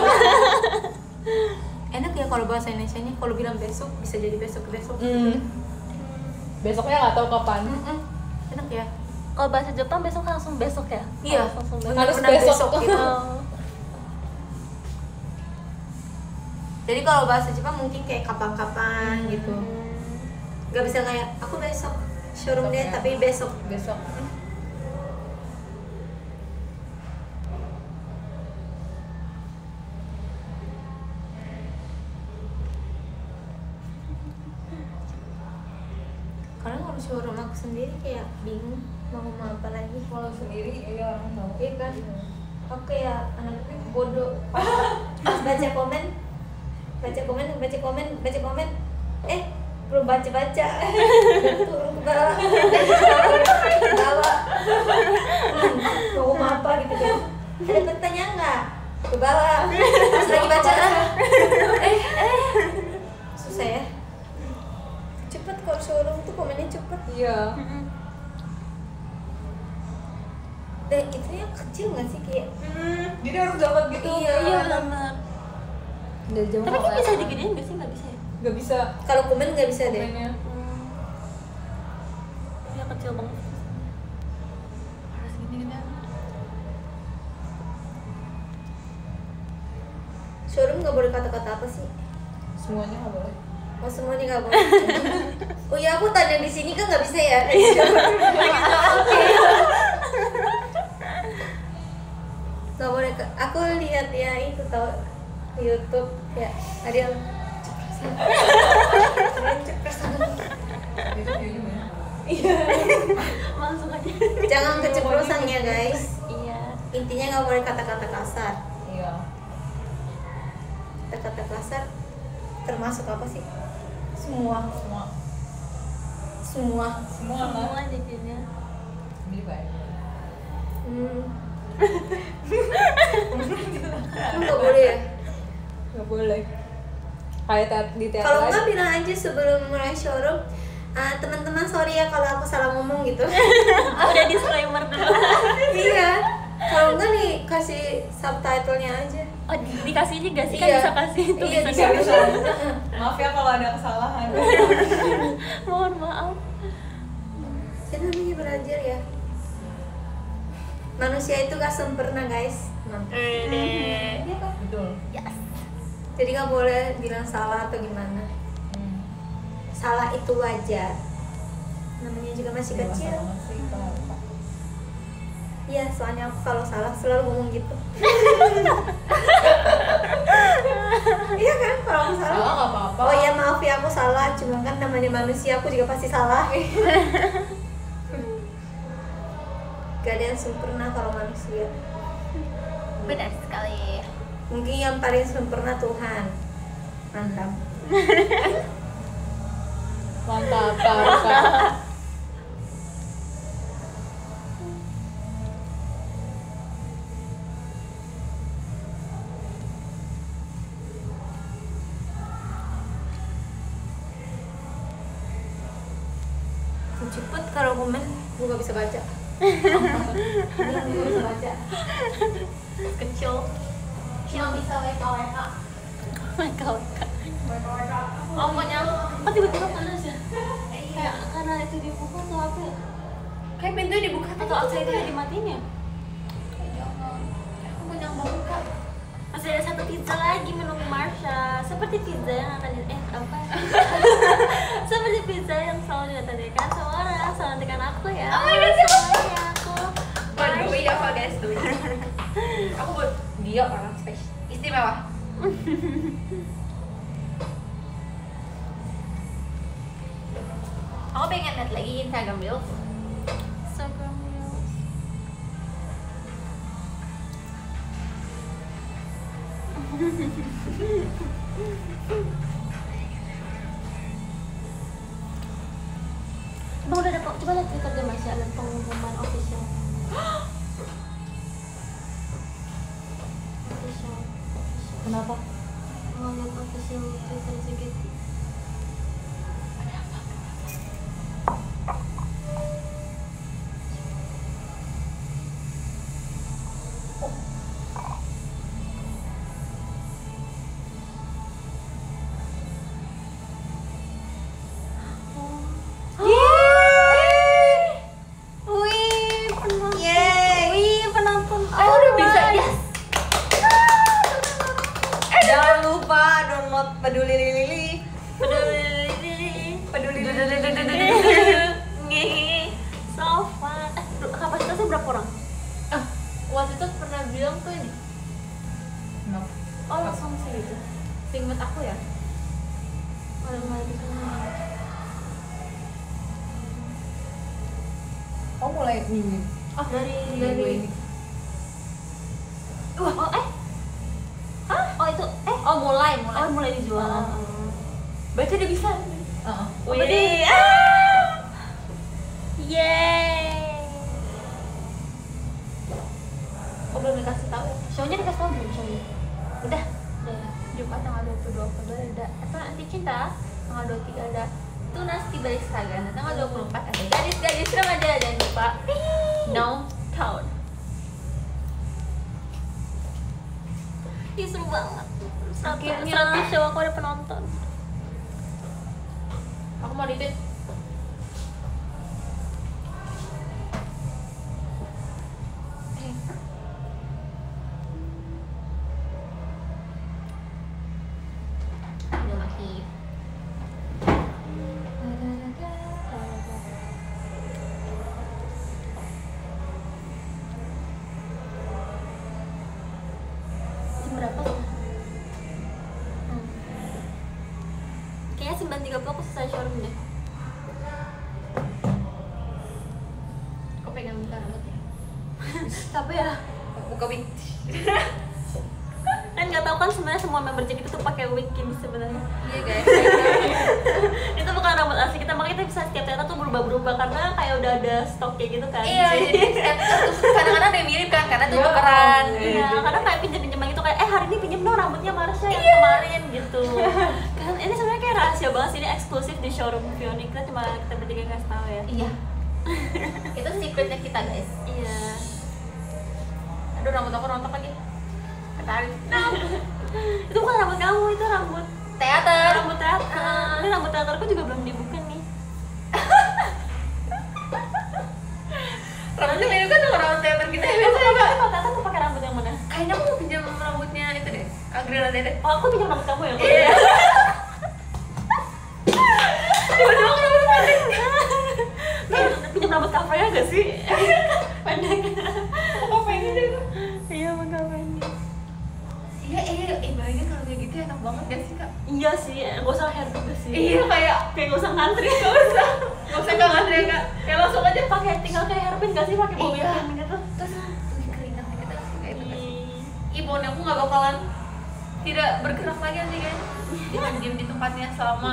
Enak ya kalau bahasa Indonesianya, kalau bilang besok bisa jadi besok besok. Hmm. Besoknya nggak tahu kapan. Mm-mm. Enak ya. Kalau bahasa Jepang besok langsung besok ya? Iya. Oh, langsung besok. Harus Benar-benar besok. gitu. Oh. Jadi kalau bahasa Jepang mungkin kayak kapan-kapan gitu. Hmm. Gak bisa kayak aku besok showroom Besok deh, ya. tapi besok. Besok. Karena kalau showroom aku sendiri kayak bingung mau ngomong apa lagi. Kalau sendiri ya orang tahu. Iya kan? Aku kayak anaknya bodoh. Pas, pas baca komen, baca komen, baca komen, baca komen. Eh, belum baca-baca. Turun ke bawah. Ke bawah. Hmm, mau ngomong apa gitu kan. Ada pertanyaan nggak? Ke bawah. Pas lagi baca eh eh susah ya. Cepet kalau showroom tuh komennya cepet. Iya. Dan itu yang kecil nggak sih kayak? Hmm, jadi harus dapat gitu. Iya. Iya benar. Dari jam Tapi kan bisa digedein nggak sih? Nggak bisa ya? Gak bisa Kalau komen nggak bisa deh. komennya. Ya kecil banget. Harus gini kan. Showroom nggak boleh kata-kata apa sih? Semuanya nggak boleh. Oh semuanya nggak boleh. Oh ya aku tanya di sini kan nggak bisa ya. Nggak boleh. ke- Aku lihat ya itu tau YouTube ya ada yang Iya. Langsung aja. jangan keceplosan ya guys. Iya. Intinya nggak boleh kata-kata kasar. Iya. Kata-kata kasar termasuk apa sih? Semua. Semua. Semua. Semua lah. Semua jadinya. Beli baik. Hmm. Nggak boleh ya. Nggak boleh. Kayak teat- di teater. Kalau nggak bilang aja sebelum mulai showroom, "Ah, teman-teman sorry ya kalau aku salah ngomong gitu." Udah disclaimer dulu. Iya. Kalau nggak nih kasih subtitlenya aja. Oh, di- dikasih juga sih kan Iya. bisa kasih itu Iya, bisa bisa, kan? bisa. Maaf ya kalau ada kesalahan. Mohon maaf. Itu namanya belajar ya. Manusia itu gak sempurna guys. Eh. Iya kan? Betul. Yes. Jadi nggak boleh bilang salah atau gimana. Hmm. Salah itu wajar. Namanya juga masih Dewasa kecil. banget sih, kenapa? Iya, soalnya aku kalau salah selalu ngomong gitu. Iya kan, kalau aku salah. Salah nggak apa-apa. Oh iya maaf ya aku salah, cuma kan namanya manusia aku juga pasti salah. Gak ada yang sempurna kalau manusia. Benar sekali. Mungkin yang paling sempurna Tuhan. Mantap. Mantap, mantap. Cepet kalau komen gue gak bisa baca. Gue gak bisa baca. Kecil. Cuma bisa W K W K. Mereka mereka. Oh pokoknya. Oh tiba-tiba panas ya? Kayak karena itu dibuka atau apa ya? Kayak pintu dibuka Atau A C itu dimatiin ya? Jangan. Aku mau nyoba buka. Masih ada satu pizza lagi menu Marsha. Seperti pizza yang akan di eh apa? Seperti pizza yang selalu didatangkan sama orang, selalu nantikan aku ya. Oh my God, Soalnya aku. Buat doi apa guys doi? Aku buat dia orang spesial istimewa. Aku pengen lihat lagi Instagram Reels. Instagram Reels. Bang udah ada kok, coba lihat Twitter dia masih ada pengumuman official. Official. Kenapa? Mau lihat official Twitter J K T. Wih, penonton. Yeay. Wih, penonton. Oh, udah bisa, yes. Jangan lupa download Peduli Lili. Peduli. Peduli Nih, so fun. Eh, kapasitasnya berapa orang? Ah, waktu itu pernah bilang tuh ini. Kenapa? Oh, langsung sih gitu. Seinget aku ya. Oh, nggak di sana. Oh mulai minggu. Oh, Dari Minggu dari. ini. Wah, oh eh. Hah? Oh itu eh. Oh mulai mulai. Oh mulai dijual. Ah. Baca udah bisa. Heeh. Wih, ah, yeay. Oh belum dikasih tahu ya? Show-nya dikasih tahu belum show-nya? Udah? Udah ya? Jumat tanggal dua puluh dua Oktober ada apa Anti Cinta, tanggal dua puluh tiga ada Tunas di Balik Saga, nah, tanggal dua puluh empat ada Gadis-Gadis Remaja, jangan lupa No Town. Ih, seru banget. Akhirnya. seratus show aku ada penonton. Aku mau retweet. Udah mati. Jam berapa sih? Hmm. Kayaknya sembilan tiga puluh aku selesai showroom deh. Kok pegang muka rambutnya? Tapi ya, Buka wig. kan nggak tahu kan sebenarnya semua member J K T itu pakai wig ini sebenarnya. Iya guys. Itu bukan rambut asli kita, makanya kita bisa setiap teater tuh berubah-berubah karena kayak udah ada stok kayak gitu kan. Iya, jadi kadang-kadang ada yang mirip kan karena tuh tukeran. Iya, kadang kayak pinjam-pinjaman gitu kayak eh hari ini pinjam dong rambutnya Marsha yang kemarin gitu. Kan ini sebenarnya kayak rahasia banget sih, ini eksklusif di showroom Vionic, kita cuma kita bertiga kasih tahu ya. Iya. Itu secretnya kita guys. Iya. Aduh rambut aku rontok lagi. Ketarik. Itu bukan rambut kamu, itu rambut Teater. rambut teater. Ini rambut teaterku juga belum dibuka nih. Rambutnya mirip kan sama rambut teater kita ya Kamu biasanya kalau kak. kalau teater mau pakai rambut yang mana? Kayaknya aku mau pinjam rambutnya itu deh. Agrila deh. Oh, aku pinjam rambut kamu ya? Iya. Dua-dua rambut pendek. Nih, pinjam rambut kafenya gak sih? Pendek. Kok pengen deh. Iya, bang kafenya. Iya, iya, eh bayangin kalau kayak gitu enak banget gak sih kak? Iya sih, gak usah hair juga sih. Iya kayak Kayak gak usah ngantri. gak usah, gak usah kak ngantri ya kak. Kayak langsung aja Pakai tinggal kayak hairpin gak sih, pakai bobby Iya. pin gitu. terus wih keringat kita langsung kayak itu kan. Ih. Ibu aku nggak bakalan tidak bergerak lagi nanti kan. Dia diam di tempatnya selama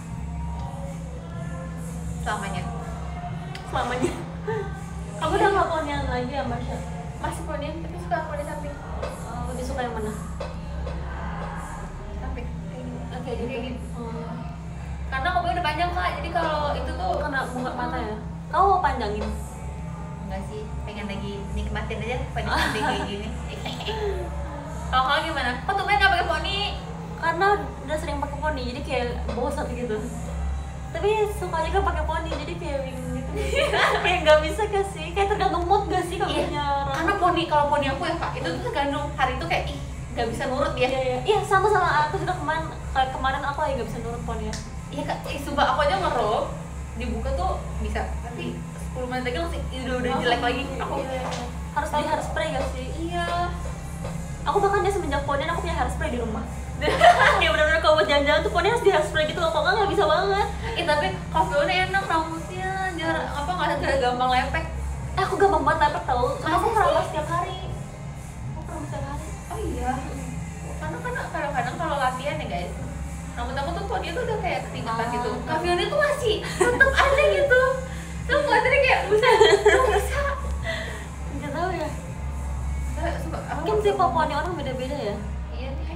selamanya. Selamanya. Aku udah gak ponian lagi ya Marsha. Masih ponian tapi suka aku di samping. Oh, lebih suka yang mana? Samping kayak gini. Oke, Kayak gitu. gini. Oh. Karena kopinya udah panjang kak, jadi kalau itu tuh Kena bunga mata ya? Kamu mau panjangin? enggak sih, pengen lagi nikmatin aja poni kayak gini. Kalau kamu gimana? Kok tuh nggak pakai poni? Karena udah sering pakai poni, jadi kayak bosan gitu. Tapi suka juga pakai poni, jadi kayak bingung gitu. Kayak nggak bisa gak sih? Kayak tergantung mood gak sih kalau Iya, punya orang? karena poni kalau poni aku ya kak, itu tuh tergantung hari itu kayak ih nggak bisa nurut dia. Iya, iya. Iya, sama sama aku juga kemarin. Kayak kemarin aku lagi nggak bisa nurut poni ya. Iya kak, eh, sumpah aku aja ngerok dibuka tuh bisa, tapi sepuluh menit lagi langsung udah udah jelek lagi. Aku Iya, iya. Harus di hairspray gak sih? iya. Aku bahkan dia semenjak ponian aku punya hairspray di rumah. Dia benar-benar kalau buat jalan-jalan tuh ponian harus di hairspray gitu loh, kalau nggak nggak bisa banget. Eh tapi Kafeonnya enak rambutnya, jarang apa nggak ada gampang lepek. Eh, aku gampang banget lepek tau. Masa Aku sih? keramas setiap hari. Aku keramas setiap hari. Oh iya. Karena kan kadang-kadang kalau latihan ya guys, rambut aku tuh poni tuh udah kayak ketinggalan Ah. gitu. Kafeonnya tuh masih tetep aja gitu. Terus ngeliatnya kayak bisa, kok bisa. Nggak tahu ya. Kayak, sumpah, aku Mungkin tipe poni orang beda-beda ya. Iya nih.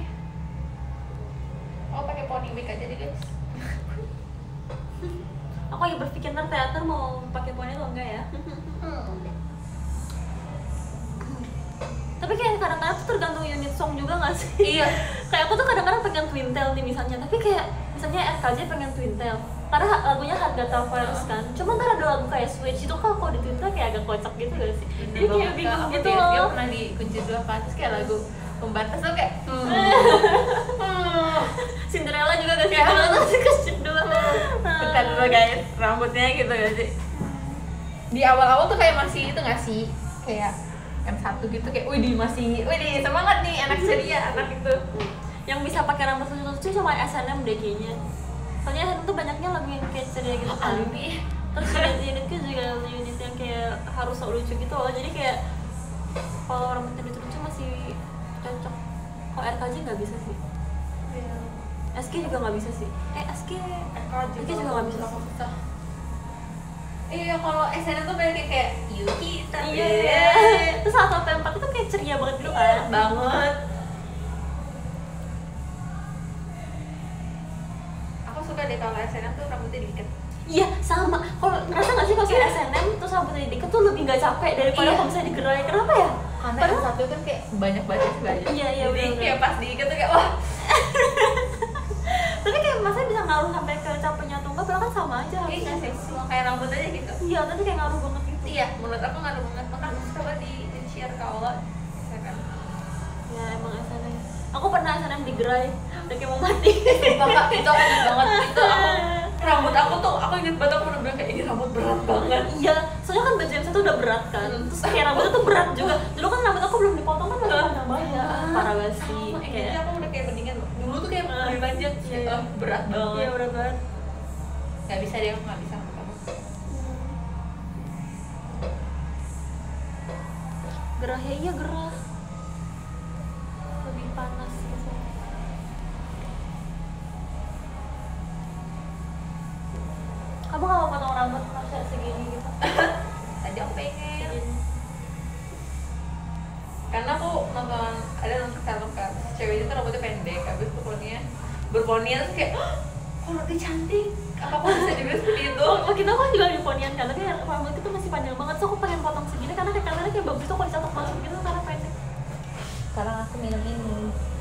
Oh pakai poni wig aja deh guys. Aku lagi berpikir ntar teater mau pakai poni atau enggak ya. Hmm. Tapi kayak kadang-kadang tuh tergantung unit song juga nggak sih? Iya. Kayak aku tuh kadang-kadang pengen Twintail nih misalnya, tapi kayak misalnya R K J pengen Twintail karena ha- lagunya Hargata Virus kan. Cuma ntar ada lagu kayak Switch itu kalau di Twintail kayak agak kocak gitu gak sih? Jadi kayak bingung Aku gitu dia, dia loh. pernah dikunci dua kan, terus kayak lagu pembatas tuh kayak hmm. Hmm. Cinderella juga gak sih? Kayak- Kalau tuh sih kesit dua. Bentar dulu guys, rambutnya gitu gak sih? Di awal-awal tuh kayak masih itu gak sih? Kayak M satu gitu kayak, wih masih, wih semangat nih anak ceria, anak itu. Yang bisa pakai rambut lucu-lucu cuma S N M deh kayaknya. Soalnya S N M tuh banyaknya lagu yang kayak ceria gitu kan. Alibi. Terus unit-unitnya juga unit yang kayak harus sok lucu gitu loh. Jadi kayak kalau rambutnya lucu-lucu masih cocok. Kalau R K J nggak bisa sih. S K juga nggak bisa sih. Eh S K Eka S K juga nggak bisa. susah. Iya, kalau S N M tuh banyak kayak Yuki tapi Iya iya. Terus satu sampai empat itu kayak ceria banget gitu kan. banget. Aku suka deh kalau S N M tuh rambutnya diikat. Iya sama. Kalau ngerasa nggak sih kalau yeah. S N M terus rambutnya dikit tuh lebih nggak capek daripada Iya. kalau misalnya digerai. Kenapa ya? Karena Padahal- S satu kan kayak banyak banget belajar. Iya, iya, Jadi bener-bener. kayak pas diikat tuh kayak wah. Tapi kayak masa bisa ngaruh sampai ke capeknya tuh enggak? Padahal kan sama aja Iya harusnya sih, sih. kayak rambut aja gitu. Iya, tapi kayak ngaruh banget gitu. Iya, menurut aku ngaruh banget. Makanya aku coba di share ke Allah. S N M. Ya emang S N M. Aku pernah S N M digerai, udah kayak mau mati. Bapak itu aku ingat banget itu aku rambut aku tuh aku ingat banget aku pernah bilang kayak ini rambut berat banget. Iya, soalnya kan baju M satu udah berat kan. Terus kayak rambutnya tuh berat juga. Dulu kan rambut aku belum dipotong kan masih panjang banget. Ya, parah banget sih. Kayak Kayak aku udah kayak mendingan dulu tuh kayak lebih panjang sih. Iya, iya. Eh, berat banget. Iya, berat banget. Gak bisa deh, aku gak bisa rambut aku. Gerah ya iya gerah. Lebih panas gitu. Kamu gak mau potong rambut masa segini gitu? Tadi aku pengen Segini. karena aku nonton ada nonton film kan ceweknya tuh rambutnya pendek habis pokoknya berponi terus kayak "Hah, kok rambutnya cantik apa aku bisa dibilang seperti itu." Oh, kita kan juga di ponian kan, tapi rambut itu masih panjang banget. So aku pengen potong segini karena kayak katanya kayak bagus tuh kalau dicatok masuk gitu karena pendek. Sekarang aku minum ini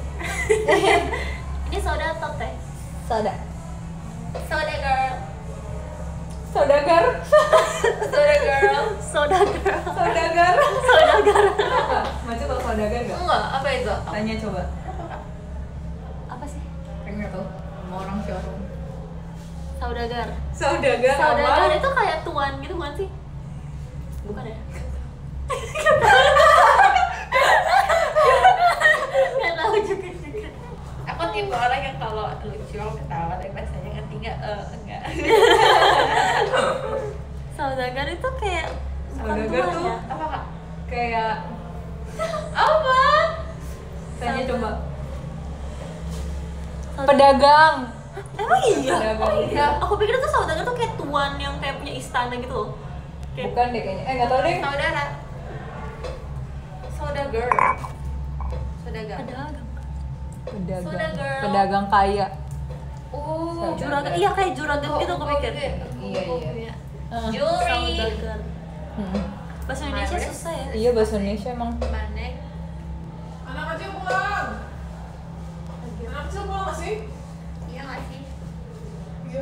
Ini soda atau teh? soda soda girl Saudagar. soda girl Soda girl. Saudagar. Saudagar. Apa? Macu tau saudagar nggak? enggak apa itu Tanya coba. apa kak Apa sih? Pengen tuh sama orang showroom. Saudagar. Saudagar Saudagar apa? itu kayak tuan gitu bukan sih? Bukan ya? Gak tahu juga juga. aku tipe orang yang kalau lucu aku ketawa tapi biasanya ngerti nggak eh enggak Saudagar itu kayak bukan Saudagar tuan tuh ya? apa kak Kayak apa tanya coba. Saudagar. Pedagang. Emang iya? Pedagang. Oh iya. Aku pikir tuh saudagar tuh kayak tuan yang kayak punya istana gitu loh. Kayak Bukan deh kayaknya. Eh nggak tahu deh. saudara soda girl soda girl pedagang. Pedagang. Saudagar. Pedagang kaya. oh Juragan, iya kayak juragan gitu aku pikir. Iya, iya. Uh, Jewelry. Saudagar. Hmm. Bahasa Indonesia Manis. susah ya. Iya bahasa Indonesia emang. mana Anak kecil pulang. Anak kecil pulang nggak sih? iya nggak sih Iya.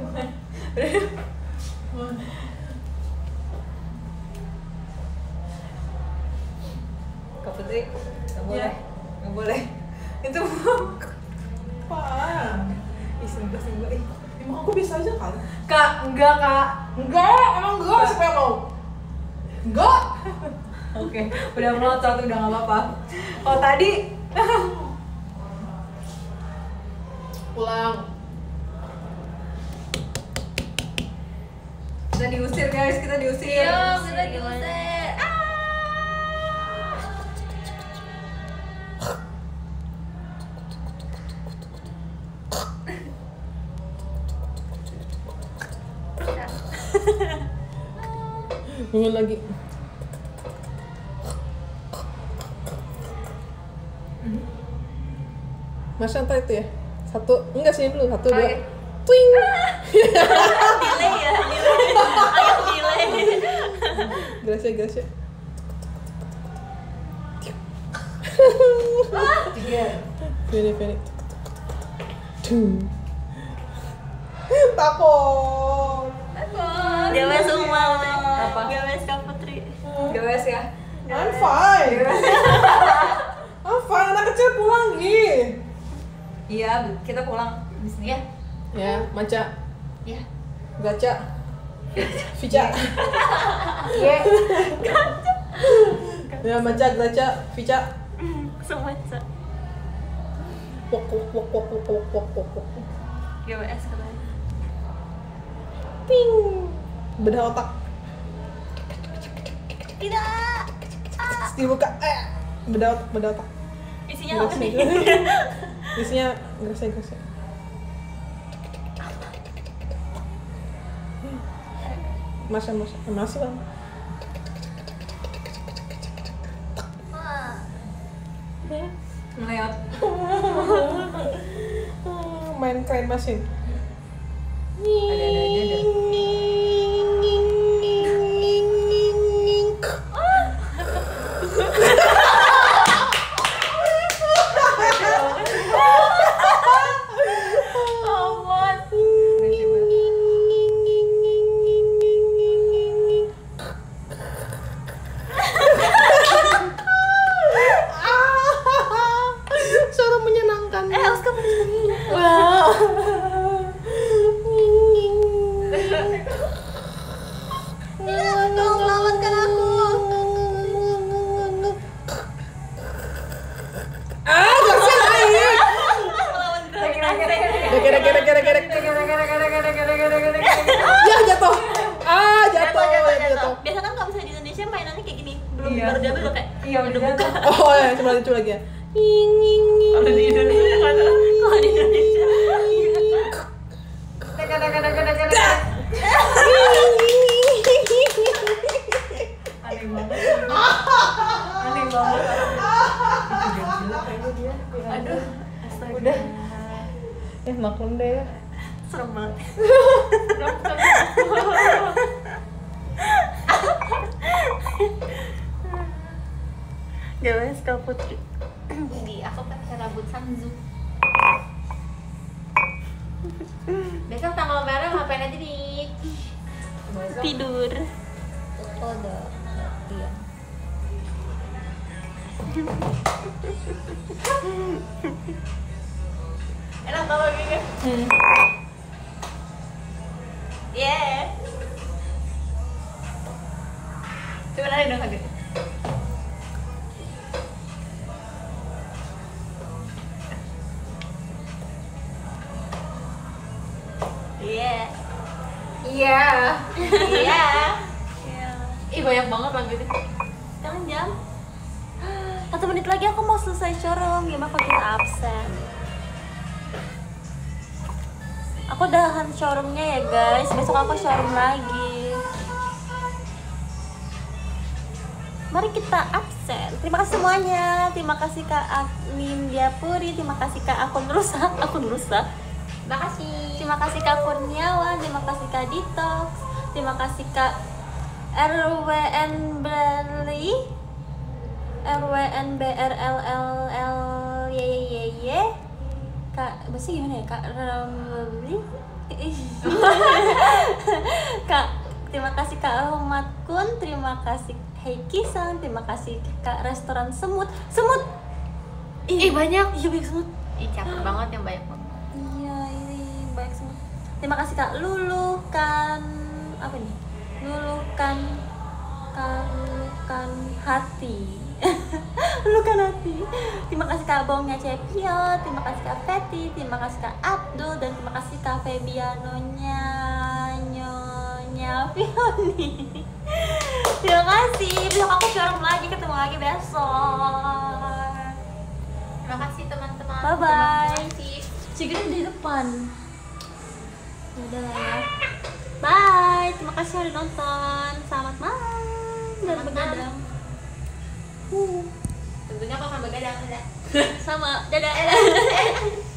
Kak Putri, nggak boleh. Iya. Nggak boleh. Itu Apaan? ih sumpah sumpah ih. Emang aku bisa aja kan? Kak, enggak kak. Enggak, emang enggak. Siapa yang mau? Enggak. Oke, udah melotot udah nggak apa-apa. Kalau tadi Pulang. kita diusir guys, kita diusir. iya kita diusir ah Bangun lagi. Mas Anta itu ya? Satu, enggak sini dulu, satu, dua. Oke. Twing. Delay ya, delay. Agak delay. Gracia, Gracia. Tiga. Vini, Vini. Tuh. Takut. takut Gawe semua. Apa? Gawe Kak Putri. Gawes ya. I'm fine. I'm fine, anak kecil pulang Gi. Iya, kita pulang di sini ya. Ya, Maca, ya Gaca, Vica. Iya. Ya, Maca, Gaca, Vica. Semua. Wok, wok, wok, wok, wok, wok, wok, wok, wok. G W S katanya. Ping. Bedah otak. Tidak. Terus dibuka. Eh, bedah otak, bedah otak. Isinya apa nih? Isinya Gracia, Gracia. masih masih masih bang. Meleot. Main crane machine. Ada-ada aja deh. Suara menyenangkan. Eh, harus kamu sendiri. Wow. Tolong selamatkan aku. Ah, jangan air. Gerek gerek gerek gerek. Ya jatuh. Ah, jatuh, jatuh. Biasa kan kalau misalnya di Indonesia mainannya kayak gini, belum Iya. baru diambil udah kayak Iya, udah buka. Oh, ya, coba lucu lagi ya. Kalau di Indonesia kan Kalau di Indonesia. aneh banget. Aneh banget. Aduh, udah. Eh, maklum deh ya. Serem banget. Gak suka Putri. Di aku pakai rambut Sanzu. Besok tanggal merah ngapain aja nih? Tidur. Oh, udah iya. Enak kalau gini. Yeah. Coba lari dong agak. Iya. Iya. Iya. Ih, banyak banget lagu itu. Sekarang jam satu menit lagi aku mau selesai showroom. Gimana kalau kita absen? Aku udahan showroomnya ya guys. Besok aku showroom lagi. Mari kita absen. Terima kasih semuanya. Terima kasih Kak Amin Diapuri. Terima kasih Kak akun rusak. Akun rusak. Makasih. Terima kasih Kak Kurniawan. Terima kasih Kak Detox. Terima kasih Kak R W N Berli. R W N B R L L L Y Y Y. Kak, bahasa gimana ya? Kak Ramli. Kak, terima kasih Kak Ahmad Kun. Terima kasih Heiki San. Terima kasih Kak Restoran Semut. Semut. Ih, banyak. Iya banyak semut. Ih, capek banget yang banyak banget. Iya, ini banyak semut. Terima kasih Kak Lulu kan apa nih? Lulu kan kan kan hati. Lukan hati. Terima kasih Kak Bongnya Cepio, terima kasih Kak Feti, terima kasih Kak Abdul, dan terima kasih Kak Febianonya Nyonya Fioni. Terima kasih. Besok aku showroom lagi, ketemu lagi besok. Terima kasih teman-teman. Bye bye. Terima kasih. Ciganya di depan. Udah lah ya. Bye. Terima kasih udah nonton. Selamat malam. Dan Selamat begadang. Tentunya aku akan begadang. Sama. Dadah.